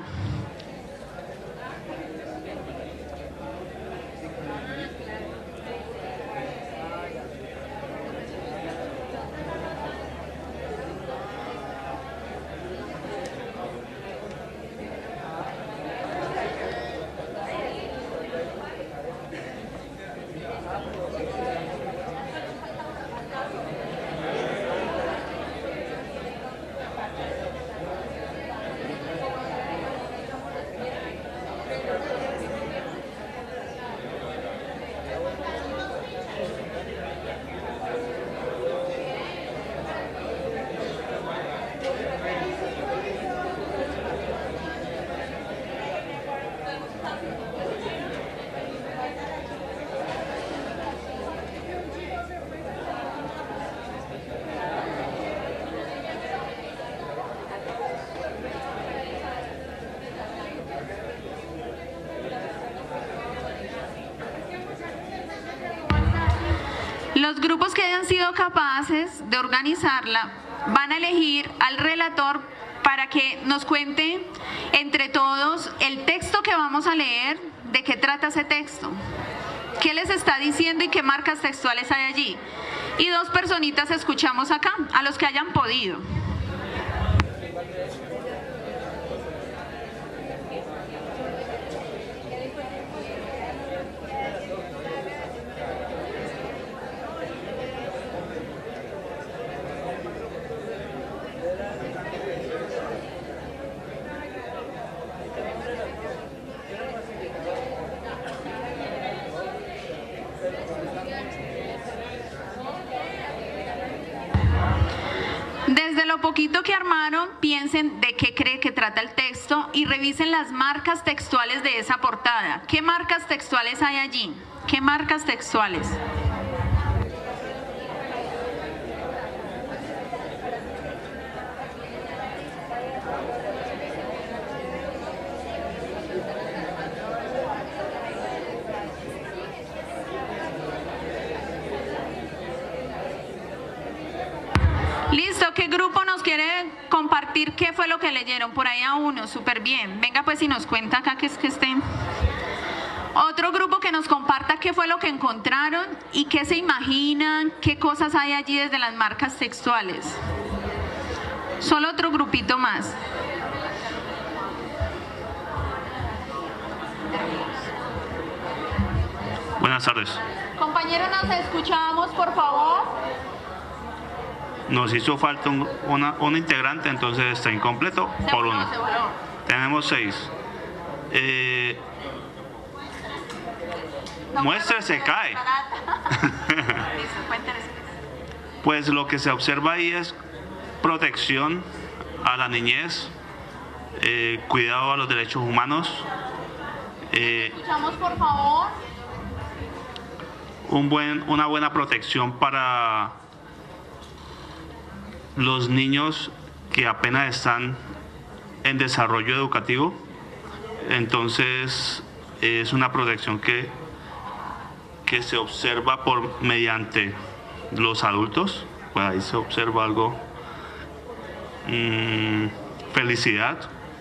Los grupos que hayan sido capaces de organizarla van a elegir al relator para que nos cuente entre todos el texto que vamos a leer, de qué trata ese texto, qué les está diciendo y qué marcas textuales hay allí. Y dos personitas escuchamos acá, a los que hayan podido. Desde lo poquito que armaron, piensen de qué cree que trata el texto y revisen las marcas textuales de esa portada. ¿Qué marcas textuales hay allí? ¿Qué marcas textuales? Listo, ¿qué grupo nos quiere compartir qué fue lo que leyeron? Por ahí a uno, súper bien. Venga pues y nos cuenta acá que es que estén. Otro grupo que nos comparta qué fue lo que encontraron y qué se imaginan, qué cosas hay allí desde las marcas textuales. Solo otro grupito más. Buenas tardes. Compañeros, nos escuchamos, por favor. Nos hizo falta un, una, un integrante, entonces está incompleto por uno. Tenemos seis. Eh, muestre, se cae. Pues lo que se observa ahí es protección a la niñez, eh, cuidado a los derechos humanos. Eh, Escuchamos, por favor. un buen, una buena protección para los niños que apenas están en desarrollo educativo. Entonces es una protección que, que se observa por mediante los adultos. Pues ahí se observa algo, mmm, felicidad,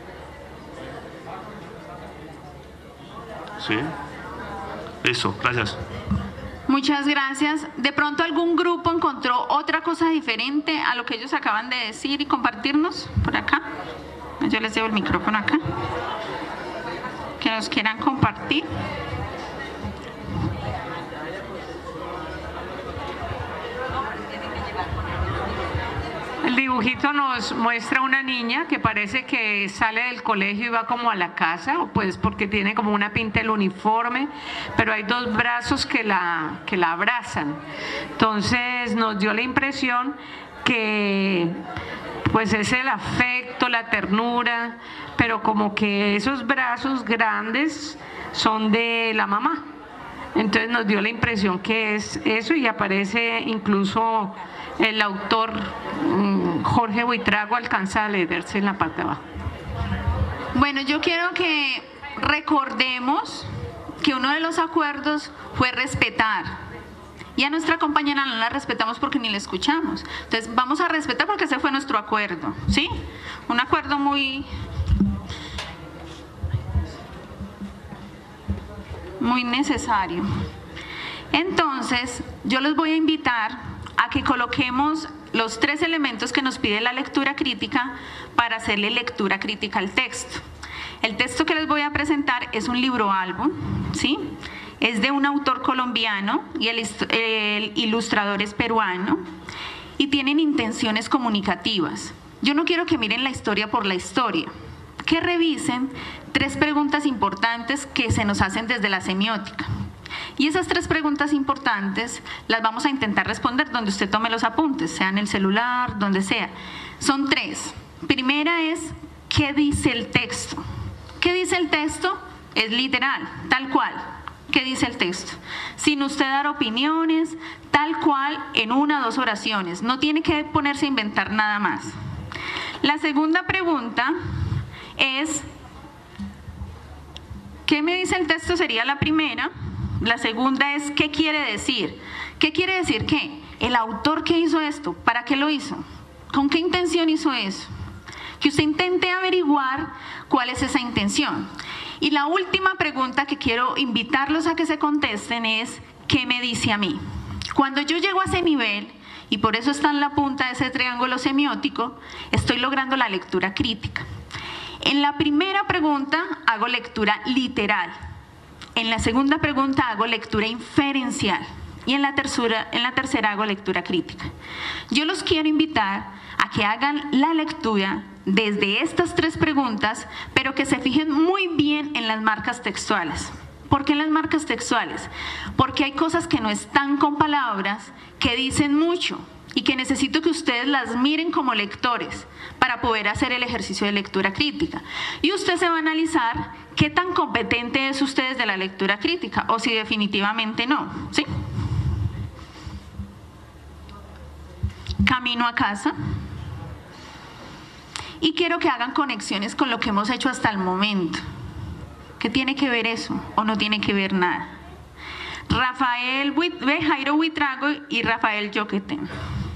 sí, eso, gracias. Muchas gracias. ¿De pronto algún grupo encontró otra cosa diferente a lo que ellos acaban de decir y compartirnos por acá? Yo les llevo el micrófono acá. Que nos quieran compartir. El dibujito nos muestra una niña que parece que sale del colegio y va como a la casa, o pues porque tiene como una pinta el uniforme, pero hay dos brazos que la, que la abrazan. Entonces nos dio la impresión que pues es el afecto, la ternura, pero como que esos brazos grandes son de la mamá. Entonces nos dio la impresión que es eso, y aparece incluso el autor Jorge Buitrago, alcanza a leerse en la parte de abajo. Bueno, yo quiero que recordemos que uno de los acuerdos fue respetar. Y a nuestra compañera no la respetamos porque ni la escuchamos. Entonces vamos a respetar porque ese fue nuestro acuerdo, ¿sí? Un acuerdo muy... muy necesario. Entonces, yo los voy a invitar a que coloquemos los tres elementos que nos pide la lectura crítica para hacerle lectura crítica al texto. El texto que les voy a presentar es un libro álbum, ¿sí? Es de un autor colombiano y el, el ilustrador es peruano, y tienen intenciones comunicativas. Yo no quiero que miren la historia por la historia, que revisen tres preguntas importantes que se nos hacen desde la semiótica. Y esas tres preguntas importantes las vamos a intentar responder donde usted tome los apuntes, sea en el celular, donde sea. Son tres. Primera es, ¿qué dice el texto? ¿Qué dice el texto? Es literal, tal cual. ¿Qué dice el texto? Sin usted dar opiniones, tal cual, en una o dos oraciones. No tiene que ponerse a inventar nada más. La segunda pregunta es, ¿qué me dice el texto? Sería la primera. La segunda es, ¿qué quiere decir? ¿Qué quiere decir qué? El autor que hizo esto, ¿para qué lo hizo? ¿Con qué intención hizo eso? Que usted intente averiguar cuál es esa intención. Y la última pregunta que quiero invitarlos a que se contesten es, ¿qué me dice a mí? Cuando yo llego a ese nivel, y por eso está en la punta de ese triángulo semiótico, estoy logrando la lectura crítica. En la primera pregunta hago lectura literal. En la segunda pregunta hago lectura inferencial. Y en la tercera, en la tercera hago lectura crítica. Yo los quiero invitar a que hagan la lectura desde estas tres preguntas, pero que se fijen muy bien en las marcas textuales. ¿Por qué en las marcas textuales? Porque hay cosas que no están con palabras, que dicen mucho, y que necesito que ustedes las miren como lectores para poder hacer el ejercicio de lectura crítica. Y usted se va a analizar qué tan competente es usted de la lectura crítica, o si definitivamente no, ¿sí? Camino a casa. Y quiero que hagan conexiones con lo que hemos hecho hasta el momento. ¿Qué tiene que ver eso o no tiene que ver nada? Rafael Jairo Buitrago y Rafael Yoquetén.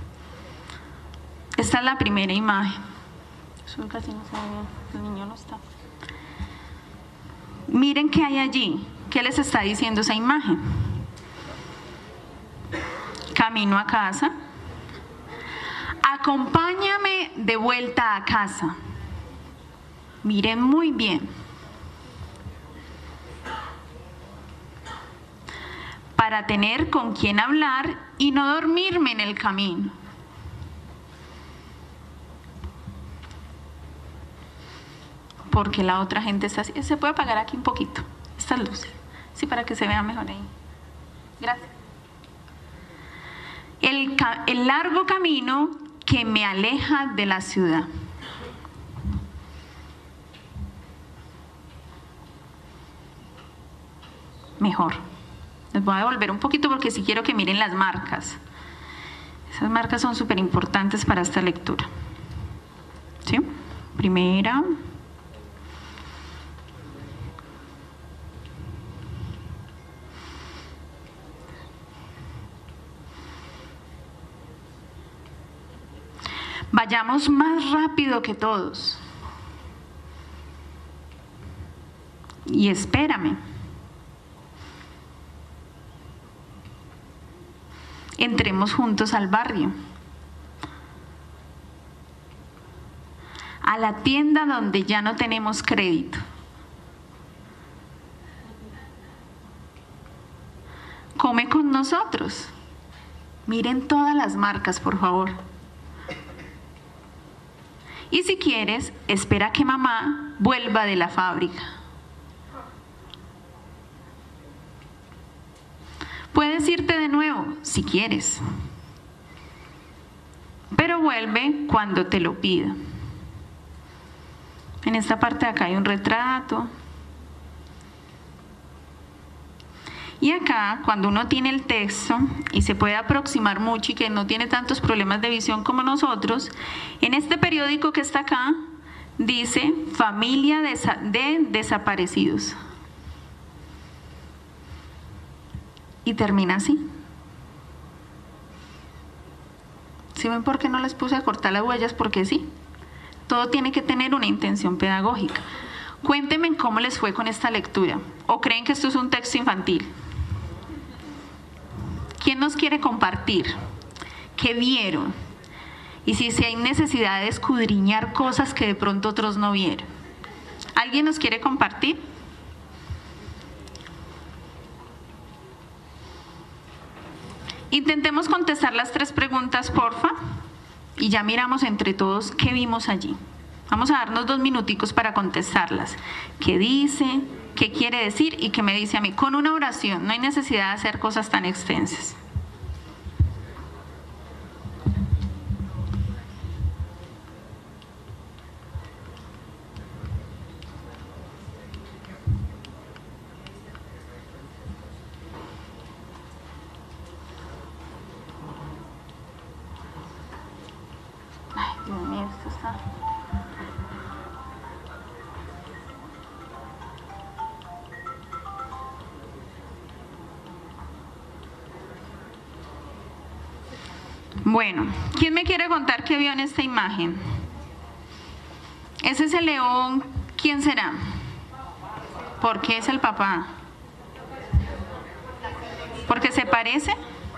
Esta es la primera imagen. Eso casi no se ve bien, el niño no está. Miren qué hay allí. ¿Qué les está diciendo esa imagen? Camino a casa. Acompáñame de vuelta a casa. Miren muy bien. Para tener con quién hablar y no dormirme en el camino. Porque la otra gente está así. Se puede apagar aquí un poquito estas luces, sí, para que se vea mejor ahí. Gracias. El, el largo camino que me aleja de la ciudad. Mejor. Les voy a devolver un poquito porque sí quiero que miren las marcas. Esas marcas son súper importantes para esta lectura. ¿Sí? Primera. Vayamos más rápido que todos. Y espérame. Entremos juntos al barrio, a la tienda donde ya no tenemos crédito. Come con nosotros. Miren todas las marcas, por favor. Y si quieres, espera que mamá vuelva de la fábrica. Puedes irte de nuevo, si quieres. Pero vuelve cuando te lo pida. En esta parte de acá hay un retrato. Y acá, cuando uno tiene el texto y se puede aproximar mucho y que no tiene tantos problemas de visión como nosotros, en este periódico que está acá, dice familia de, de desaparecidos. Y termina así. ¿Sí ven por qué no les puse a cortar las huellas? Porque sí. Todo tiene que tener una intención pedagógica. Cuéntenme cómo les fue con esta lectura. ¿O creen que esto es un texto infantil? ¿Quién nos quiere compartir? ¿Qué vieron? Y si, si hay necesidad de escudriñar cosas que de pronto otros no vieron. ¿Alguien nos quiere compartir? Intentemos contestar las tres preguntas, porfa, y ya miramos entre todos qué vimos allí. Vamos a darnos dos minuticos para contestarlas. ¿Qué dice? ¿Qué quiere decir? ¿Y qué me dice a mí? Con una oración, no hay necesidad de hacer cosas tan extensas. Dios mío, esto está... Bueno, ¿quién me quiere contar qué vio en esta imagen? Ese es el león, ¿quién será? ¿Por qué es el papá? ¿Porque se parece?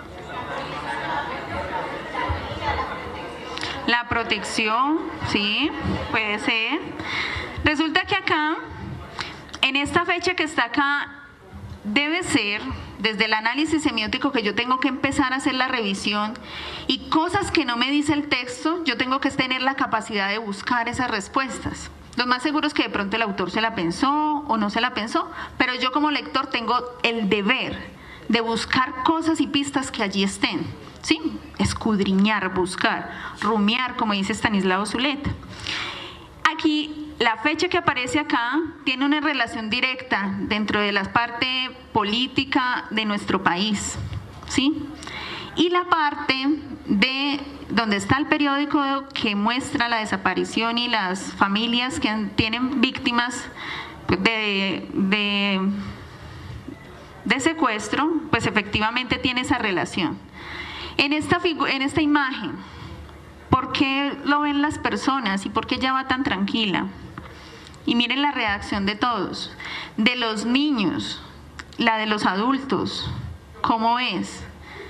La protección, sí, puede ser. Resulta que acá, en esta fecha que está acá, debe ser, desde el análisis semiótico que yo tengo que empezar a hacer la revisión y cosas que no me dice el texto, yo tengo que tener la capacidad de buscar esas respuestas. Lo más seguro es que de pronto el autor se la pensó o no se la pensó, pero yo como lector tengo el deber de buscar cosas y pistas que allí estén. ¿Sí? Escudriñar, buscar, rumiar, como dice Stanislao Zuleta. Aquí, la fecha que aparece acá tiene una relación directa dentro de la parte política de nuestro país, ¿sí? Y la parte de donde está el periódico que muestra la desaparición y las familias que han, tienen víctimas de, de, de secuestro, pues efectivamente tiene esa relación. En esta, en esta imagen, ¿por qué lo ven las personas y por qué ella va tan tranquila? Y miren la reacción de todos, de los niños, la de los adultos, ¿cómo es?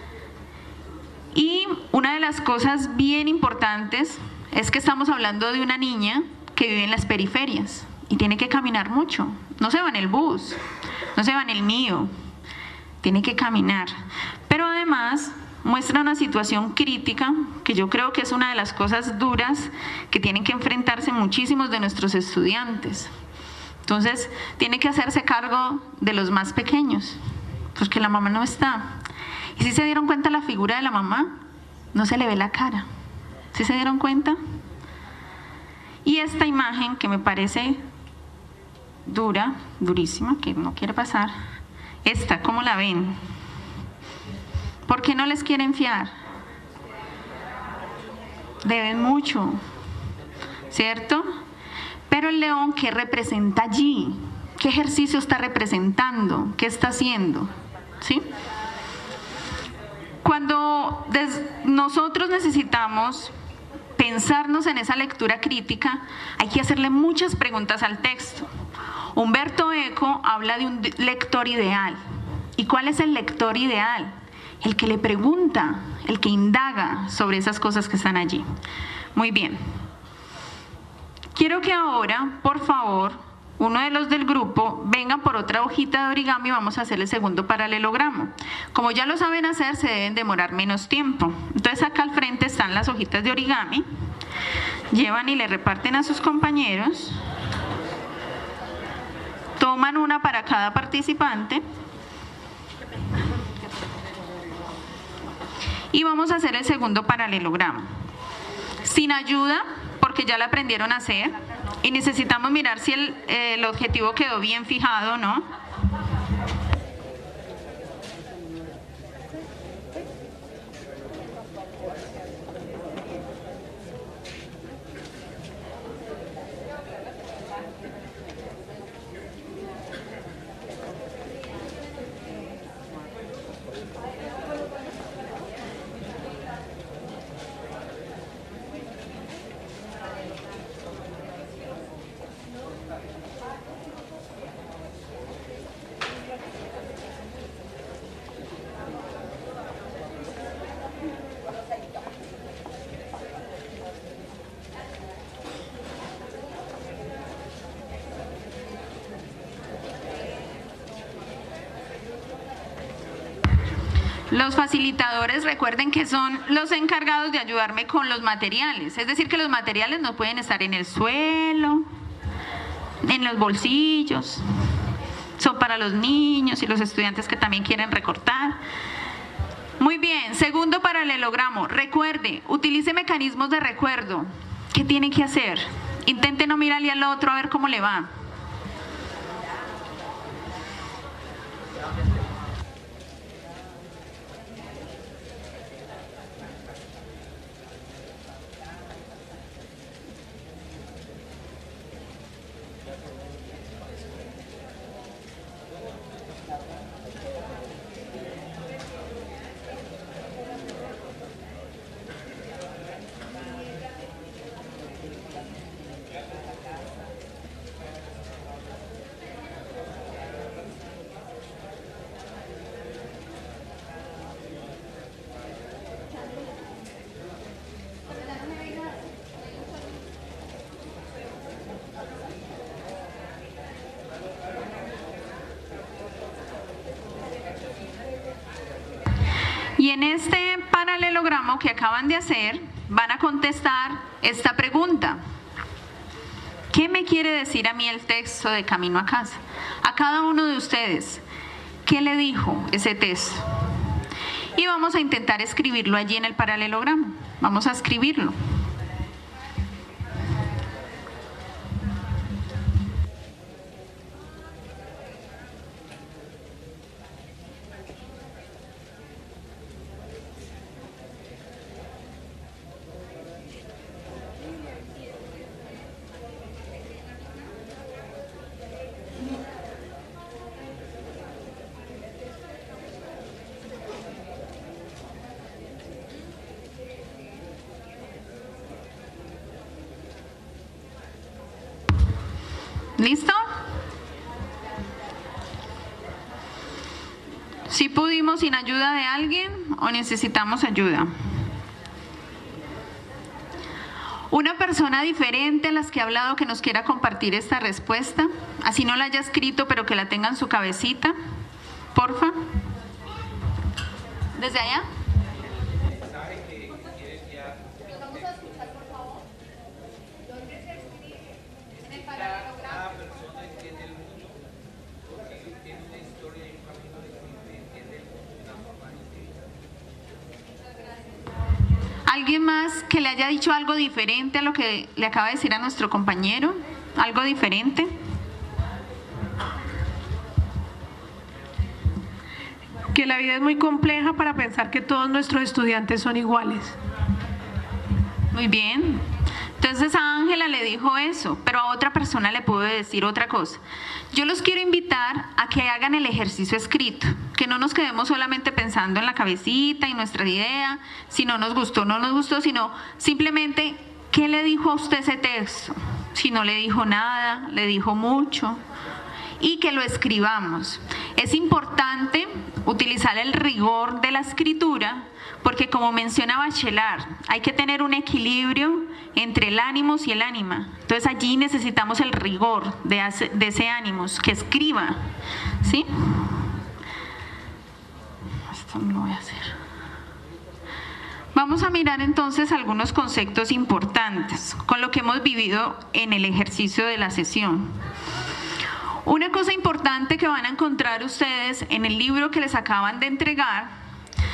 Y una de las cosas bien importantes es que estamos hablando de una niña que vive en las periferias y tiene que caminar mucho. No se va en el bus, no se va en el mío, tiene que caminar. Pero además muestra una situación crítica que yo creo que es una de las cosas duras que tienen que enfrentarse muchísimos de nuestros estudiantes. Entonces, tiene que hacerse cargo de los más pequeños, porque la mamá no está. ¿Y si se dieron cuenta la figura de la mamá? No se le ve la cara. ¿Sí se dieron cuenta? Y esta imagen que me parece dura, durísima, que no quiere pasar, esta, ¿cómo la ven? ¿Por qué no les quieren fiar? Deben mucho, ¿cierto? Pero el león, ¿qué representa allí? ¿Qué ejercicio está representando? ¿Qué está haciendo? ¿Sí? Cuando nosotros necesitamos pensarnos en esa lectura crítica, hay que hacerle muchas preguntas al texto. Humberto Eco habla de un lector ideal. ¿Y cuál es el lector ideal? El que le pregunta, el que indaga sobre esas cosas que están allí. Muy bien. Quiero que ahora, por favor, uno de los del grupo vengan por otra hojita de origami y vamos a hacer el segundo paralelogramo. Como ya lo saben hacer, se deben demorar menos tiempo. Entonces acá al frente están las hojitas de origami. Llevan y le reparten a sus compañeros. Toman una para cada participante. Y vamos a hacer el segundo paralelogramo. Sin ayuda, porque ya la aprendieron a hacer. Y necesitamos mirar si el, eh, el objetivo quedó bien fijado, ¿no? Los facilitadores, recuerden que son los encargados de ayudarme con los materiales. Es decir, que los materiales no pueden estar en el suelo, en los bolsillos. Son para los niños y los estudiantes que también quieren recortar. Muy bien, segundo paralelogramo. Recuerde, utilice mecanismos de recuerdo. ¿Qué tiene que hacer? Intente no mirarle al otro a ver cómo le va. Y en este paralelogramo que acaban de hacer, van a contestar esta pregunta. ¿Qué me quiere decir a mí el texto de Camino a Casa? A cada uno de ustedes, ¿qué le dijo ese texto? Y vamos a intentar escribirlo allí en el paralelogramo. Vamos a escribirlo. ¿Listo? ¿Sí pudimos sin ayuda de alguien o necesitamos ayuda? Una persona diferente a las que he hablado que nos quiera compartir esta respuesta, así no la haya escrito pero que la tenga en su cabecita, porfa. ¿Desde allá? ¿Alguien más que le haya dicho algo diferente a lo que le acaba de decir a nuestro compañero? ¿Algo diferente? Que la vida es muy compleja para pensar que todos nuestros estudiantes son iguales. Muy bien. Entonces a Ángela le dijo eso, pero a otra persona le pudo decir otra cosa. Yo los quiero invitar a que hagan el ejercicio escrito, que no nos quedemos solamente pensando en la cabecita y nuestra idea, si no nos gustó, no nos gustó, sino simplemente, ¿qué le dijo a usted ese texto? Si no le dijo nada, le dijo mucho, y que lo escribamos. Es importante utilizar el rigor de la escritura, porque como menciona Bachelard, hay que tener un equilibrio entre el ánimos y el ánima. Entonces allí necesitamos el rigor de, de ese ánimos, que escriba, ¿sí? Esto no lo voy a hacer. Vamos a mirar entonces algunos conceptos importantes con lo que hemos vivido en el ejercicio de la sesión. Una cosa importante que van a encontrar ustedes en el libro que les acaban de entregar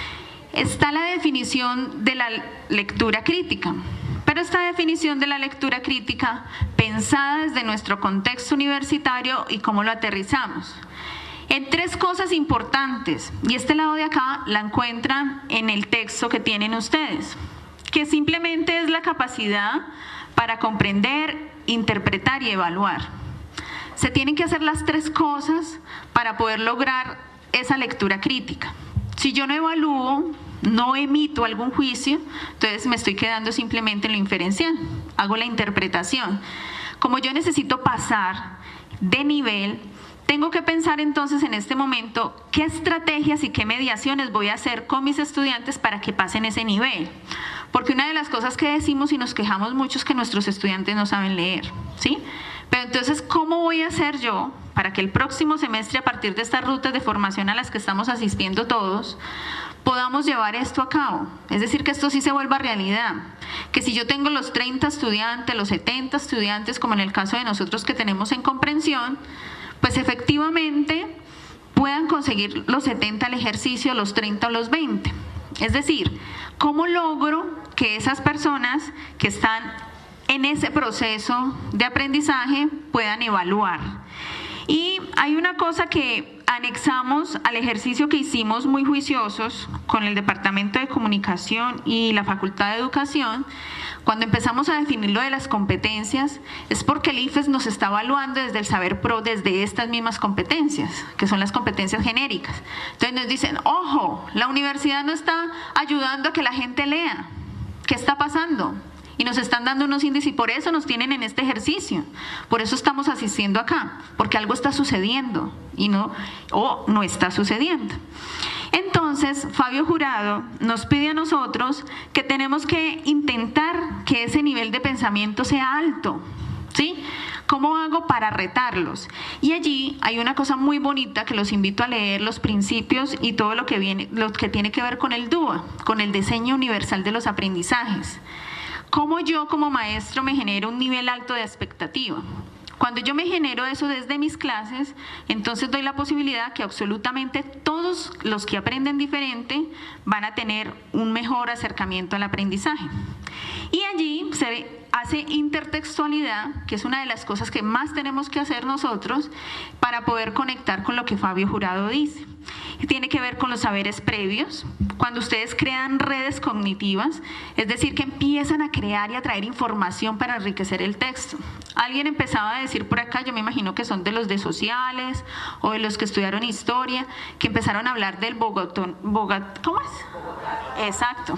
está la definición de la lectura crítica, pero esta definición de la lectura crítica pensada desde nuestro contexto universitario y cómo lo aterrizamos. En tres cosas importantes, y este lado de acá la encuentran en el texto que tienen ustedes, que simplemente es la capacidad para comprender, interpretar y evaluar. Se tienen que hacer las tres cosas para poder lograr esa lectura crítica. Si yo no evalúo, no emito algún juicio, entonces me estoy quedando simplemente en lo inferencial, hago la interpretación. Como yo necesito pasar de nivel, tengo que pensar entonces en este momento qué estrategias y qué mediaciones voy a hacer con mis estudiantes para que pasen ese nivel. Porque una de las cosas que decimos y nos quejamos mucho es que nuestros estudiantes no saben leer, ¿sí? Pero entonces, ¿cómo voy a hacer yo para que el próximo semestre, a partir de estas rutas de formación a las que estamos asistiendo todos, podamos llevar esto a cabo? Es decir, que esto sí se vuelva realidad. Que si yo tengo los treinta estudiantes, los setenta estudiantes, como en el caso de nosotros que tenemos en comprensión, pues efectivamente puedan conseguir los setenta al ejercicio, los treinta o los veinte. Es decir, ¿cómo logro que esas personas que están en ese proceso de aprendizaje puedan evaluar? Y hay una cosa que anexamos al ejercicio que hicimos muy juiciosos con el Departamento de Comunicación y la Facultad de Educación. Cuando empezamos a definir lo de las competencias, es porque el I F E S nos está evaluando desde el saber pro, desde estas mismas competencias, que son las competencias genéricas. Entonces nos dicen, ojo, la universidad no está ayudando a que la gente lea. ¿Qué está pasando? Y nos están dando unos índices y por eso nos tienen en este ejercicio. Por eso estamos asistiendo acá, porque algo está sucediendo y no, o no está sucediendo. Entonces, Fabio Jurado nos pide a nosotros que tenemos que intentar que ese nivel de pensamiento sea alto, ¿sí? ¿Cómo hago para retarlos? Y allí hay una cosa muy bonita que los invito a leer, los principios y todo lo que viene, lo que tiene que ver con el D U A, con el diseño universal de los aprendizajes. ¿Cómo yo como maestro me genero un nivel alto de expectativa? Cuando yo me genero eso desde mis clases, entonces doy la posibilidad que absolutamente todos los que aprenden diferente van a tener un mejor acercamiento al aprendizaje. Y allí se hace intertextualidad, que es una de las cosas que más tenemos que hacer nosotros para poder conectar con lo que Fabio Jurado dice. Y tiene que ver con los saberes previos, cuando ustedes crean redes cognitivas, es decir, que empiezan a crear y a traer información para enriquecer el texto. Alguien empezaba a decir por acá, yo me imagino que son de los de sociales o de los que estudiaron historia, que empezaron a hablar del Bogotón, Bogot, ¿cómo es? Exacto.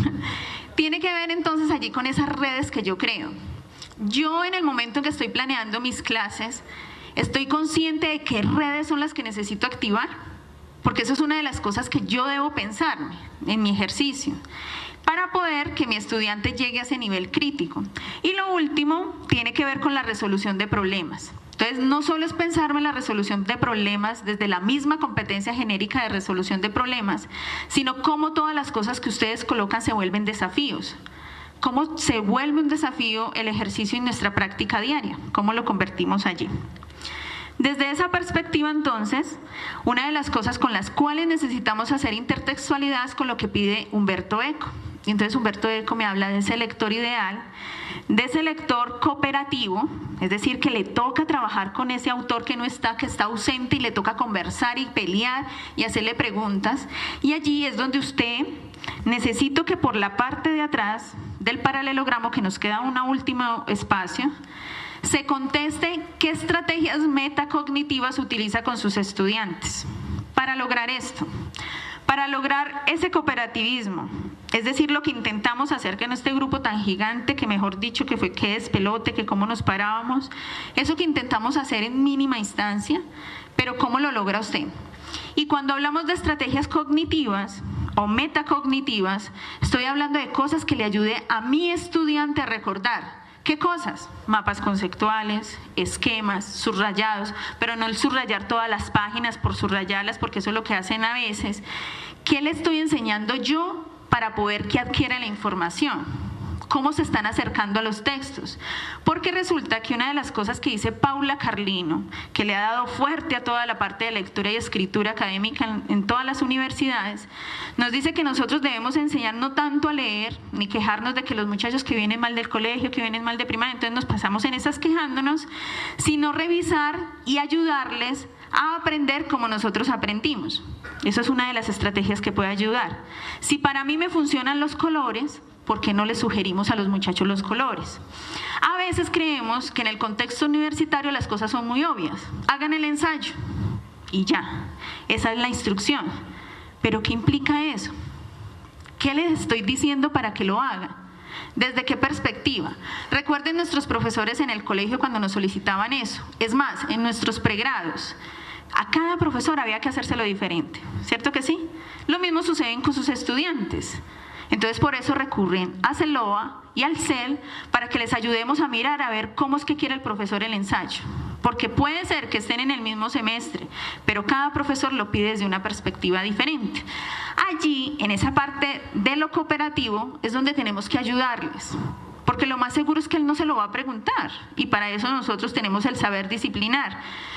Tiene que ver entonces allí con esas redes que yo creo. Yo en el momento en que estoy planeando mis clases, estoy consciente de qué redes son las que necesito activar, porque eso es una de las cosas que yo debo pensarme en mi ejercicio, para poder que mi estudiante llegue a ese nivel crítico. Y lo último tiene que ver con la resolución de problemas. Entonces, no solo es pensarme en la resolución de problemas desde la misma competencia genérica de resolución de problemas, sino cómo todas las cosas que ustedes colocan se vuelven desafíos. Cómo se vuelve un desafío el ejercicio en nuestra práctica diaria, cómo lo convertimos allí. Desde esa perspectiva, entonces, una de las cosas con las cuales necesitamos hacer intertextualidad es con lo que pide Humberto Eco. Y entonces Humberto Eco me habla de ese lector ideal, de ese lector cooperativo, es decir, que le toca trabajar con ese autor que no está, que está ausente, y le toca conversar y pelear y hacerle preguntas. Y allí es donde usted, necesito que por la parte de atrás del paralelogramo, que nos queda un último espacio, se conteste qué estrategias metacognitivas utiliza con sus estudiantes para lograr esto, para lograr ese cooperativismo. Es decir, lo que intentamos hacer que en este grupo tan gigante, que mejor dicho, que fue que despelote, que cómo nos parábamos, eso que intentamos hacer en mínima instancia, pero ¿cómo lo logra usted? Y cuando hablamos de estrategias cognitivas o metacognitivas, estoy hablando de cosas que le ayude a mi estudiante a recordar. ¿Qué cosas? Mapas conceptuales, esquemas, subrayados, pero no el subrayar todas las páginas por subrayarlas, porque eso es lo que hacen a veces. ¿Qué le estoy enseñando yo para poder que adquiera la información? ¿Cómo se están acercando a los textos? Porque resulta que una de las cosas que dice Paula Carlino, que le ha dado fuerte a toda la parte de lectura y escritura académica en, en todas las universidades, nos dice que nosotros debemos enseñar no tanto a leer, ni quejarnos de que los muchachos que vienen mal del colegio, que vienen mal de primaria, entonces nos pasamos en esas quejándonos, sino revisar y ayudarles a aprender como nosotros aprendimos. Eso es una de las estrategias que puede ayudar. Si para mí me funcionan los colores, ¿por qué no le sugerimos a los muchachos los colores? A veces creemos que en el contexto universitario las cosas son muy obvias. Hagan el ensayo y ya. Esa es la instrucción. ¿Pero qué implica eso? ¿Qué les estoy diciendo para que lo hagan? ¿Desde qué perspectiva? Recuerden nuestros profesores en el colegio cuando nos solicitaban eso. Es más, en nuestros pregrados, a cada profesor había que hacérselo diferente. ¿Cierto que sí? Lo mismo sucede con sus estudiantes. Entonces por eso recurren a CELOA y al C E L para que les ayudemos a mirar a ver cómo es que quiere el profesor el ensayo. Porque puede ser que estén en el mismo semestre, pero cada profesor lo pide desde una perspectiva diferente. Allí, en esa parte de lo cooperativo, es donde tenemos que ayudarles. Porque lo más seguro es que él no se lo va a preguntar. Y para eso nosotros tenemos el saber disciplinar.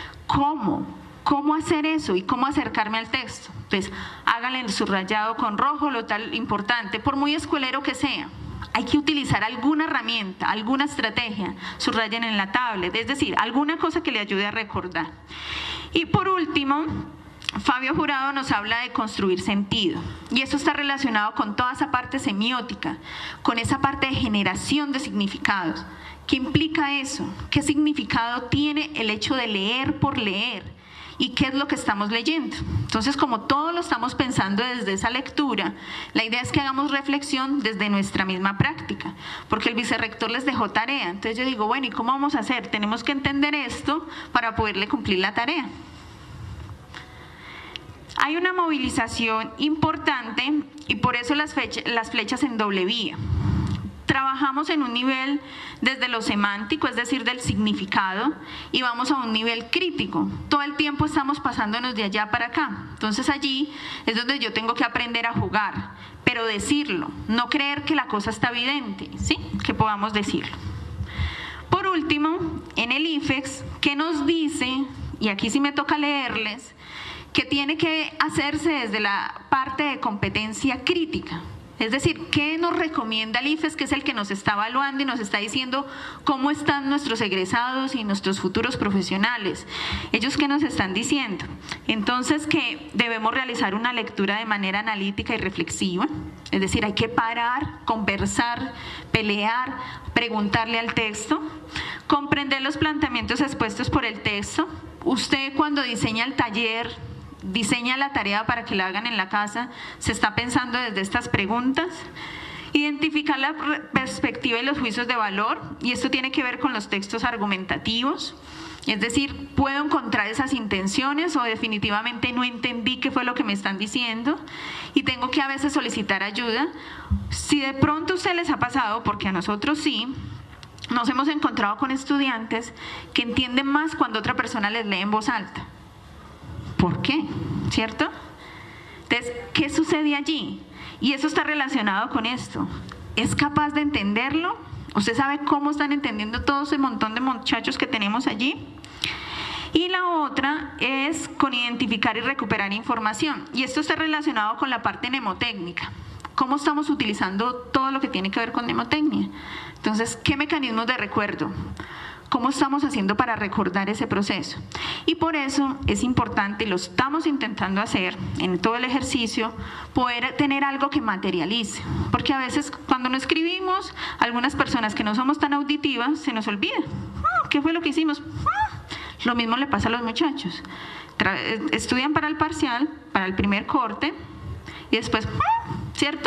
¿Cómo? ¿Cómo hacer eso y cómo acercarme al texto? Entonces, háganle el subrayado con rojo, lo tal importante, por muy escuelero que sea. Hay que utilizar alguna herramienta, alguna estrategia, subrayen en la tablet, es decir, alguna cosa que le ayude a recordar. Y por último, Fabio Jurado nos habla de construir sentido, y eso está relacionado con toda esa parte semiótica, con esa parte de generación de significados. ¿Qué implica eso? ¿Qué significado tiene el hecho de leer por leer? ¿Y qué es lo que estamos leyendo? Entonces, como todo lo estamos pensando desde esa lectura, la idea es que hagamos reflexión desde nuestra misma práctica, porque el vicerrector les dejó tarea. Entonces yo digo, bueno, ¿y cómo vamos a hacer? Tenemos que entender esto para poderle cumplir la tarea. Hay una movilización importante y por eso las, fecha, las flechas en doble vía. Trabajamos en un nivel desde lo semántico, es decir, del significado, y vamos a un nivel crítico. Todo el tiempo estamos pasándonos de allá para acá. Entonces allí es donde yo tengo que aprender a jugar, pero decirlo, no creer que la cosa está evidente, ¿sí? Que podamos decirlo. Por último, en el I F E X, ¿qué nos dice? Y aquí sí me toca leerles, que tiene que hacerse desde la parte de competencia crítica. Es decir, ¿qué nos recomienda el I F E S, que es el que nos está evaluando y nos está diciendo cómo están nuestros egresados y nuestros futuros profesionales? ¿Ellos qué nos están diciendo? Entonces, que debemos realizar una lectura de manera analítica y reflexiva, es decir, hay que parar, conversar, pelear, preguntarle al texto, comprender los planteamientos expuestos por el texto. Usted cuando diseña el taller, diseña la tarea para que la hagan en la casa, se está pensando desde estas preguntas. Identificar la perspectiva y los juicios de valor, y esto tiene que ver con los textos argumentativos, es decir, puedo encontrar esas intenciones o definitivamente no entendí qué fue lo que me están diciendo y tengo que a veces solicitar ayuda. Si de pronto a ustedes les ha pasado, porque a nosotros sí, nos hemos encontrado con estudiantes que entienden más cuando otra persona les lee en voz alta. ¿Por qué? ¿Cierto? Entonces, ¿qué sucede allí? Y eso está relacionado con esto. ¿Es capaz de entenderlo? ¿Usted sabe cómo están entendiendo todo ese montón de muchachos que tenemos allí? Y la otra es con identificar y recuperar información. Y esto está relacionado con la parte mnemotécnica. ¿Cómo estamos utilizando todo lo que tiene que ver con mnemotecnia? Entonces, ¿qué mecanismos de recuerdo? ¿Cómo estamos haciendo para recordar ese proceso? Y por eso es importante, lo estamos intentando hacer en todo el ejercicio, poder tener algo que materialice. Porque a veces cuando no escribimos, algunas personas que no somos tan auditivas, se nos olvida. ¿Qué fue lo que hicimos? Lo mismo le pasa a los muchachos. Tra- estudian para el parcial, para el primer corte, y después, ¿cierto?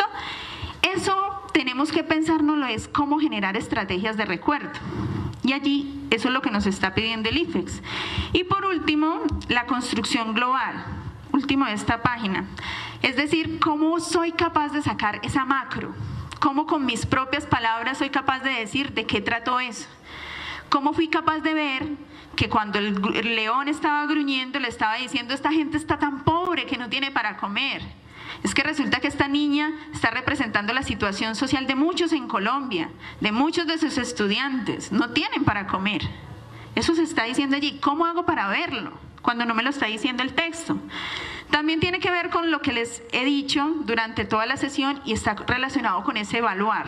Eso tenemos que pensárnoslo, es cómo generar estrategias de recuerdo. Y allí, eso es lo que nos está pidiendo el I F E X. Y por último, la construcción global. Último de esta página. Es decir, cómo soy capaz de sacar esa macro. Cómo con mis propias palabras soy capaz de decir de qué trató eso. Cómo fui capaz de ver que cuando el, el león estaba gruñendo, le estaba diciendo, esta gente está tan pobre que no tiene para comer. Es que resulta que esta niña está representando la situación social de muchos en Colombia, de muchos de sus estudiantes, no tienen para comer. Eso se está diciendo allí. ¿Cómo hago para verlo cuando no me lo está diciendo el texto? También tiene que ver con lo que les he dicho durante toda la sesión y está relacionado con ese evaluar.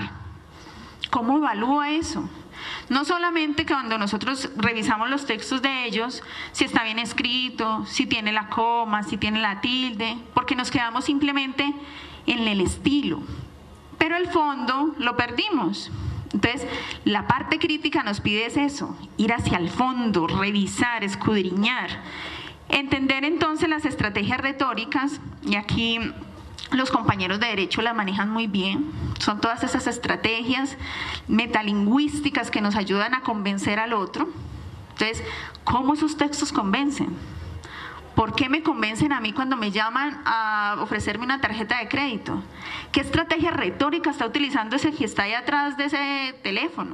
¿Cómo evalúa eso? No solamente que cuando nosotros revisamos los textos de ellos, si está bien escrito, si tiene la coma, si tiene la tilde, porque nos quedamos simplemente en el estilo, pero el fondo lo perdimos. Entonces, la parte crítica nos pide es eso, ir hacia el fondo, revisar, escudriñar, entender entonces las estrategias retóricas, y aquí los compañeros de derecho la manejan muy bien. Son todas esas estrategias metalingüísticas que nos ayudan a convencer al otro. Entonces, ¿cómo esos textos convencen? ¿Por qué me convencen a mí cuando me llaman a ofrecerme una tarjeta de crédito? ¿Qué estrategia retórica está utilizando ese que está ahí atrás de ese teléfono?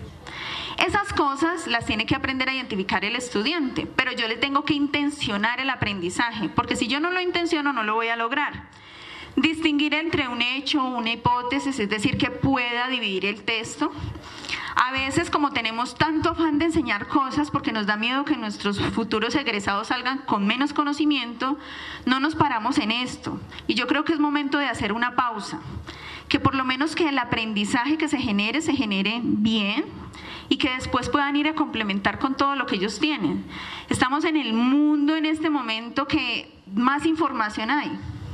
Esas cosas las tiene que aprender a identificar el estudiante, pero yo le tengo que intencionar el aprendizaje, porque si yo no lo intenciono no lo voy a lograr. Distinguir entre un hecho o una hipótesis, es decir, que pueda dividir el texto. A veces, como tenemos tanto afán de enseñar cosas porque nos da miedo que nuestros futuros egresados salgan con menos conocimiento, no nos paramos en esto. Y yo creo que es momento de hacer una pausa, que por lo menos que el aprendizaje que se genere, se genere bien y que después puedan ir a complementar con todo lo que ellos tienen. Estamos en el mundo en este momento que más información hay.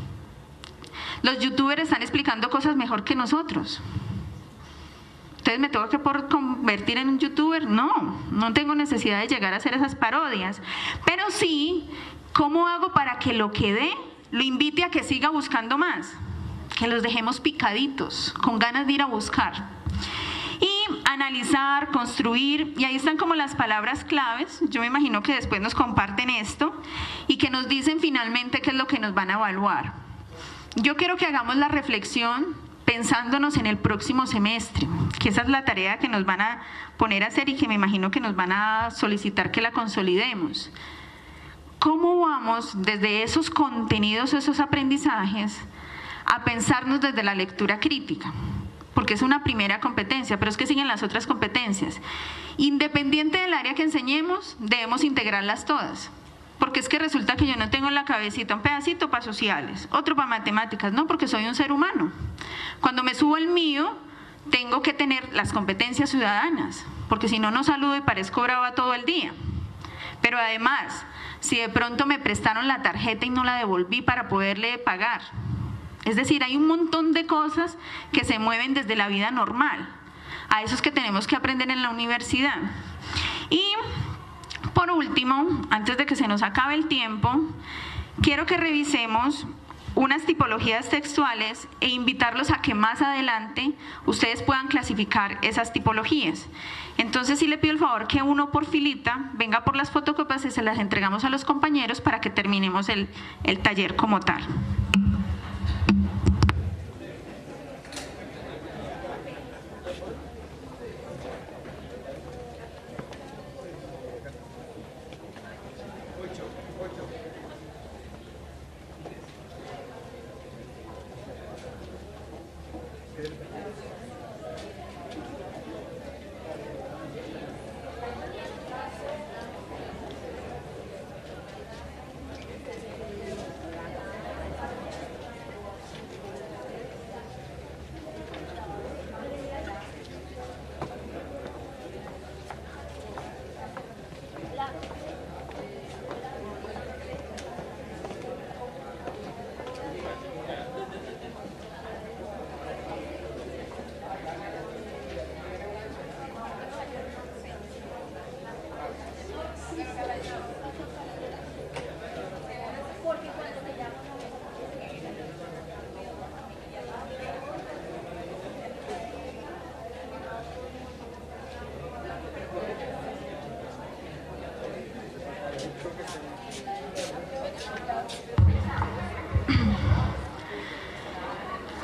Los youtubers están explicando cosas mejor que nosotros. Entonces, ¿me tengo que por convertir en un youtuber? No, no tengo necesidad de llegar a hacer esas parodias. Pero sí, ¿cómo hago para que lo que dé lo invite a que siga buscando más? Que los dejemos picaditos, con ganas de ir a buscar. Y analizar, construir, y ahí están como las palabras claves. Yo me imagino que después nos comparten esto y que nos dicen finalmente qué es lo que nos van a evaluar. Yo quiero que hagamos la reflexión pensándonos en el próximo semestre, que esa es la tarea que nos van a poner a hacer y que me imagino que nos van a solicitar que la consolidemos. ¿Cómo vamos desde esos contenidos, esos aprendizajes, a pensarnos desde la lectura crítica? Porque es una primera competencia, pero es que siguen las otras competencias. Independiente del área que enseñemos, debemos integrarlas todas. Porque es que resulta que yo no tengo en la cabecita un pedacito para sociales, otro para matemáticas, no, porque soy un ser humano. Cuando me subo el mío, tengo que tener las competencias ciudadanas, porque si no, no saludo y parezco brava todo el día. Pero además, si de pronto me prestaron la tarjeta y no la devolví para poderle pagar. Es decir, hay un montón de cosas que se mueven desde la vida normal, a esos que tenemos que aprender en la universidad. Y por último, antes de que se nos acabe el tiempo, quiero que revisemos unas tipologías textuales e invitarlos a que más adelante ustedes puedan clasificar esas tipologías. Entonces sí le pido el favor que uno por filita venga por las fotocopias y se las entregamos a los compañeros para que terminemos el, el taller como tal.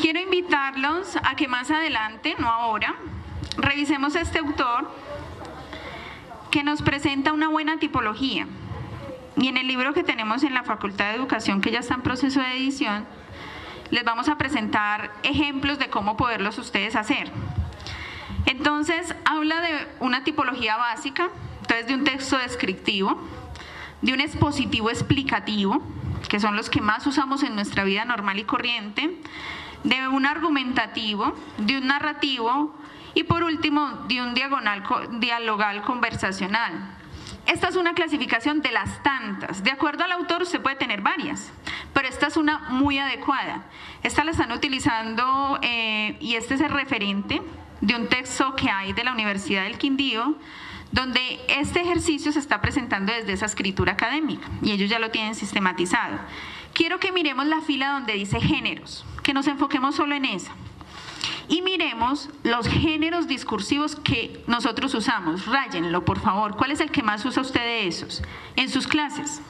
Quiero invitarlos a que más adelante, no ahora, revisemos a este autor que nos presenta una buena tipología. Y en el libro que tenemos en la Facultad de Educación, que ya está en proceso de edición, les vamos a presentar ejemplos de cómo poderlos ustedes hacer. Entonces, habla de una tipología básica, entonces de un texto descriptivo, de un expositivo explicativo, que son los que más usamos en nuestra vida normal y corriente, de un argumentativo, de un narrativo y por último de un diagonal, dialogal conversacional. Esta es una clasificación de las tantas. De acuerdo al autor usted puede tener varias, pero esta es una muy adecuada. Esta la están utilizando eh, y este es el referente de un texto que hay de la Universidad del Quindío, donde este ejercicio se está presentando desde esa escritura académica y ellos ya lo tienen sistematizado. Quiero que miremos la fila donde dice géneros, que nos enfoquemos solo en esa. Y miremos los géneros discursivos que nosotros usamos. Ráyenlo, por favor. ¿Cuál es el que más usa usted de esos en sus clases?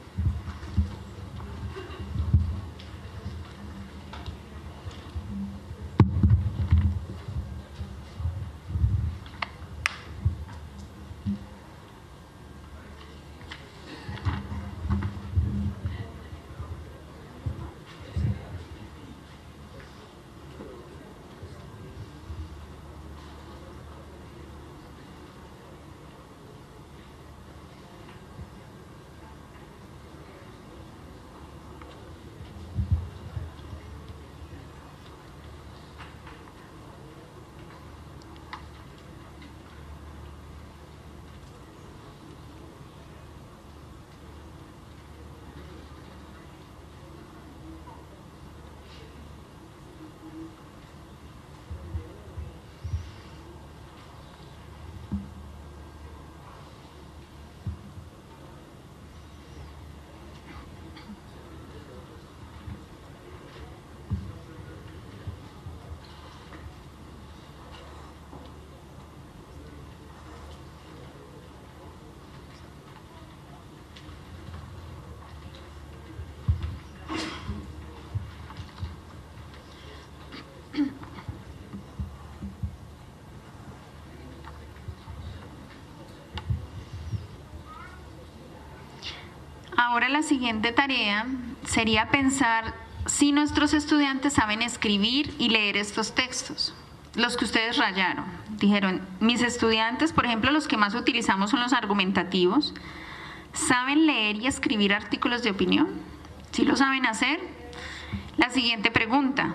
Ahora la siguiente tarea sería pensar si nuestros estudiantes saben escribir y leer estos textos, los que ustedes rayaron. Dijeron, mis estudiantes, por ejemplo, los que más utilizamos son los argumentativos, ¿saben leer y escribir artículos de opinión? ¿Sí lo saben hacer? La siguiente pregunta,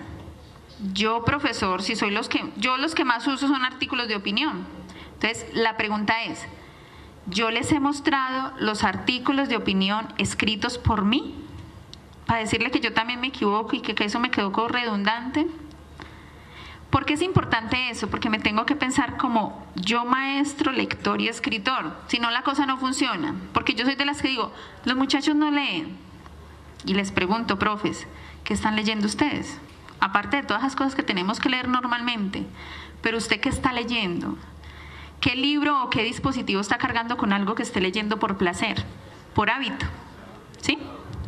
yo profesor, si soy los que, yo los que más uso son artículos de opinión. Entonces, la pregunta es, ¿yo les he mostrado los artículos de opinión escritos por mí? Para decirle que yo también me equivoco y que, que eso me quedó como redundante. ¿Por qué es importante eso? Porque me tengo que pensar como yo maestro, lector y escritor. Si no, la cosa no funciona. Porque yo soy de las que digo, los muchachos no leen. Y les pregunto, profes, ¿qué están leyendo ustedes? Aparte de todas las cosas que tenemos que leer normalmente. Pero ¿usted qué está leyendo? ¿Qué libro o qué dispositivo está cargando con algo que esté leyendo por placer, por hábito? ¿Sí?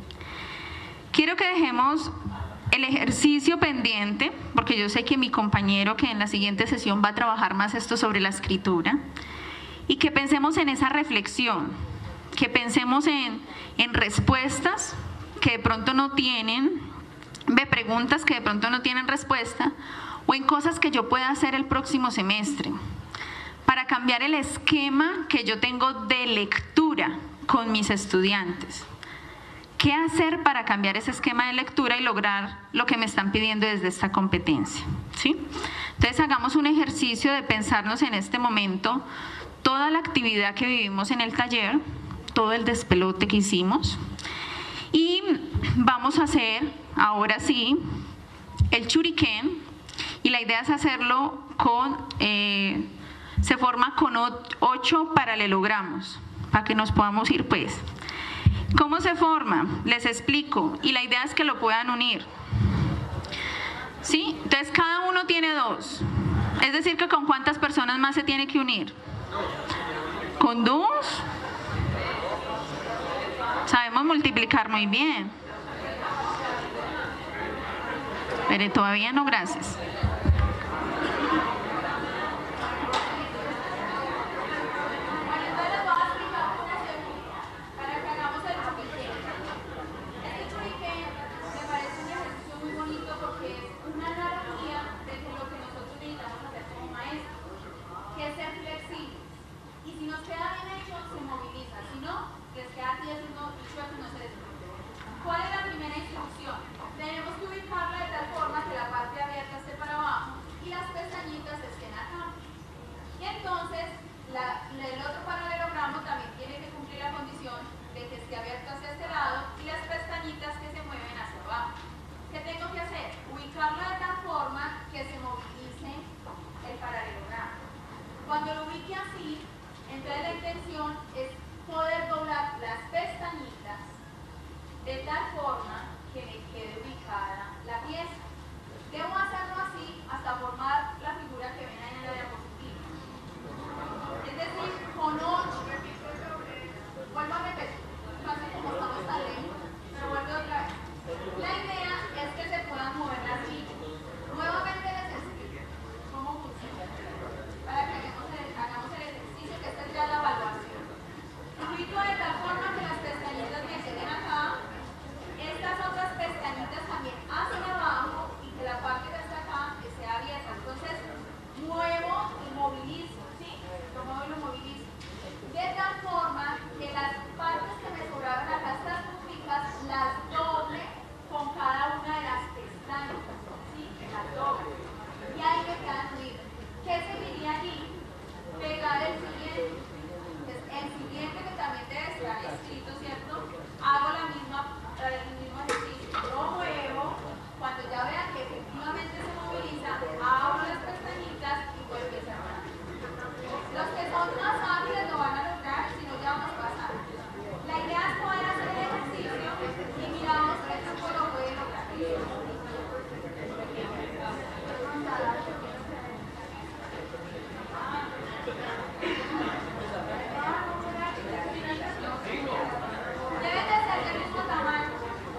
Quiero que dejemos el ejercicio pendiente, porque yo sé que mi compañero que en la siguiente sesión va a trabajar más esto sobre la escritura, y que pensemos en esa reflexión, que pensemos en, en respuestas que de pronto no tienen, de preguntas que de pronto no tienen respuesta, o en cosas que yo pueda hacer el próximo semestre, para cambiar el esquema que yo tengo de lectura con mis estudiantes. ¿Qué hacer para cambiar ese esquema de lectura y lograr lo que me están pidiendo desde esta competencia? ¿Sí? Entonces hagamos un ejercicio de pensarnos en este momento toda la actividad que vivimos en el taller, todo el despelote que hicimos, y vamos a hacer, ahora sí, el churiquén, y la idea es hacerlo con... Eh, se forma con ocho paralelogramos, para que nos podamos ir pues. ¿Cómo se forma? Les explico, y la idea es que lo puedan unir. ¿Sí? Entonces cada uno tiene dos. Es decir, que ¿con cuántas personas más se tiene que unir? ¿Con dos? Sabemos multiplicar muy bien. Pero todavía no, gracias. ¿Cuál es la primera instrucción? Tenemos que ubicarla de tal forma que la parte abierta esté para abajo y las pestañitas estén acá. Y entonces, la, el otro paralelogramo también tiene que cumplir la condición de que esté abierto hacia este lado y las pestañitas que se mueven hacia abajo. ¿Qué tengo que hacer? Ubicarla de tal forma que se movilice el paralelogramo. Cuando lo ubique así, entonces la intención es poder doblar las pestañitas de tal forma que me quede ubicada la pieza. Debo hacerlo así hasta formar la figura que ven ahí en la diapositiva. Es decir, con ocho. Vuelvo a repetir, casi como estamos tan lejos, pero vuelvo otra vez. La idea es que se puedan mover las sillas. Nuevamente les explico cómo funciona, para que hagamos el, hagamos el ejercicio, que esta es ya la evaluación. Ubico de tal forma que las pestañitas me queden acá, estas otras pestañitas también hacia abajo y que la parte que está acá esté abierta. Entonces muevo y movilizo, ¿sí? Lo muevo y lo movilizo. De tal forma que las partes que me sobraron acá, estas rúbricas, las doble con cada una de las pestañas, ¿sí? Las doble. Y ahí me quedan unidas. ¿Qué seguiría allí? Pegar el siguiente. Entonces, el siguiente que también debe estar escrito, ¿cierto? Hago la misma el mismo ejercicio, lo muevo, cuando ya vean que efectivamente se moviliza, abro las pestañitas y vuelvo a cerrar. Los que son más ágiles lo van a lograr, si no ya vamos a pasar. La idea es poder hacer el ejercicio y miramos que el grupo lo puede lograr. Deben de ser del mismo tamaño.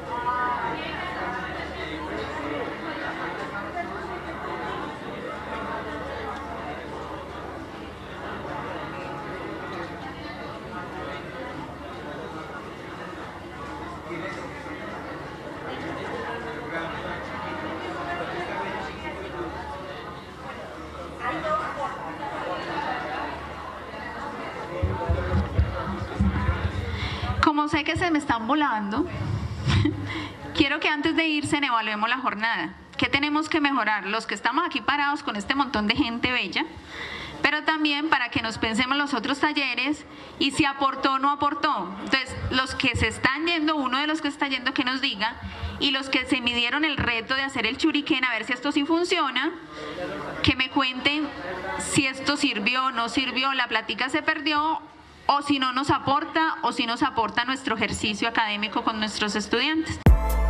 Como sé que se me están volando, quiero que antes de irse evaluemos la jornada. ¿Qué tenemos que mejorar? Los que estamos aquí parados con este montón de gente bella, pero también para que nos pensemos los otros talleres y si aportó o no aportó. Entonces, los que se están yendo, uno de los que está yendo que nos diga, y los que se midieron el reto de hacer el churiquén, a ver si esto sí funciona, que me cuenten si esto sirvió o no sirvió, la plática se perdió, o si no nos aporta, o si nos aporta nuestro ejercicio académico con nuestros estudiantes.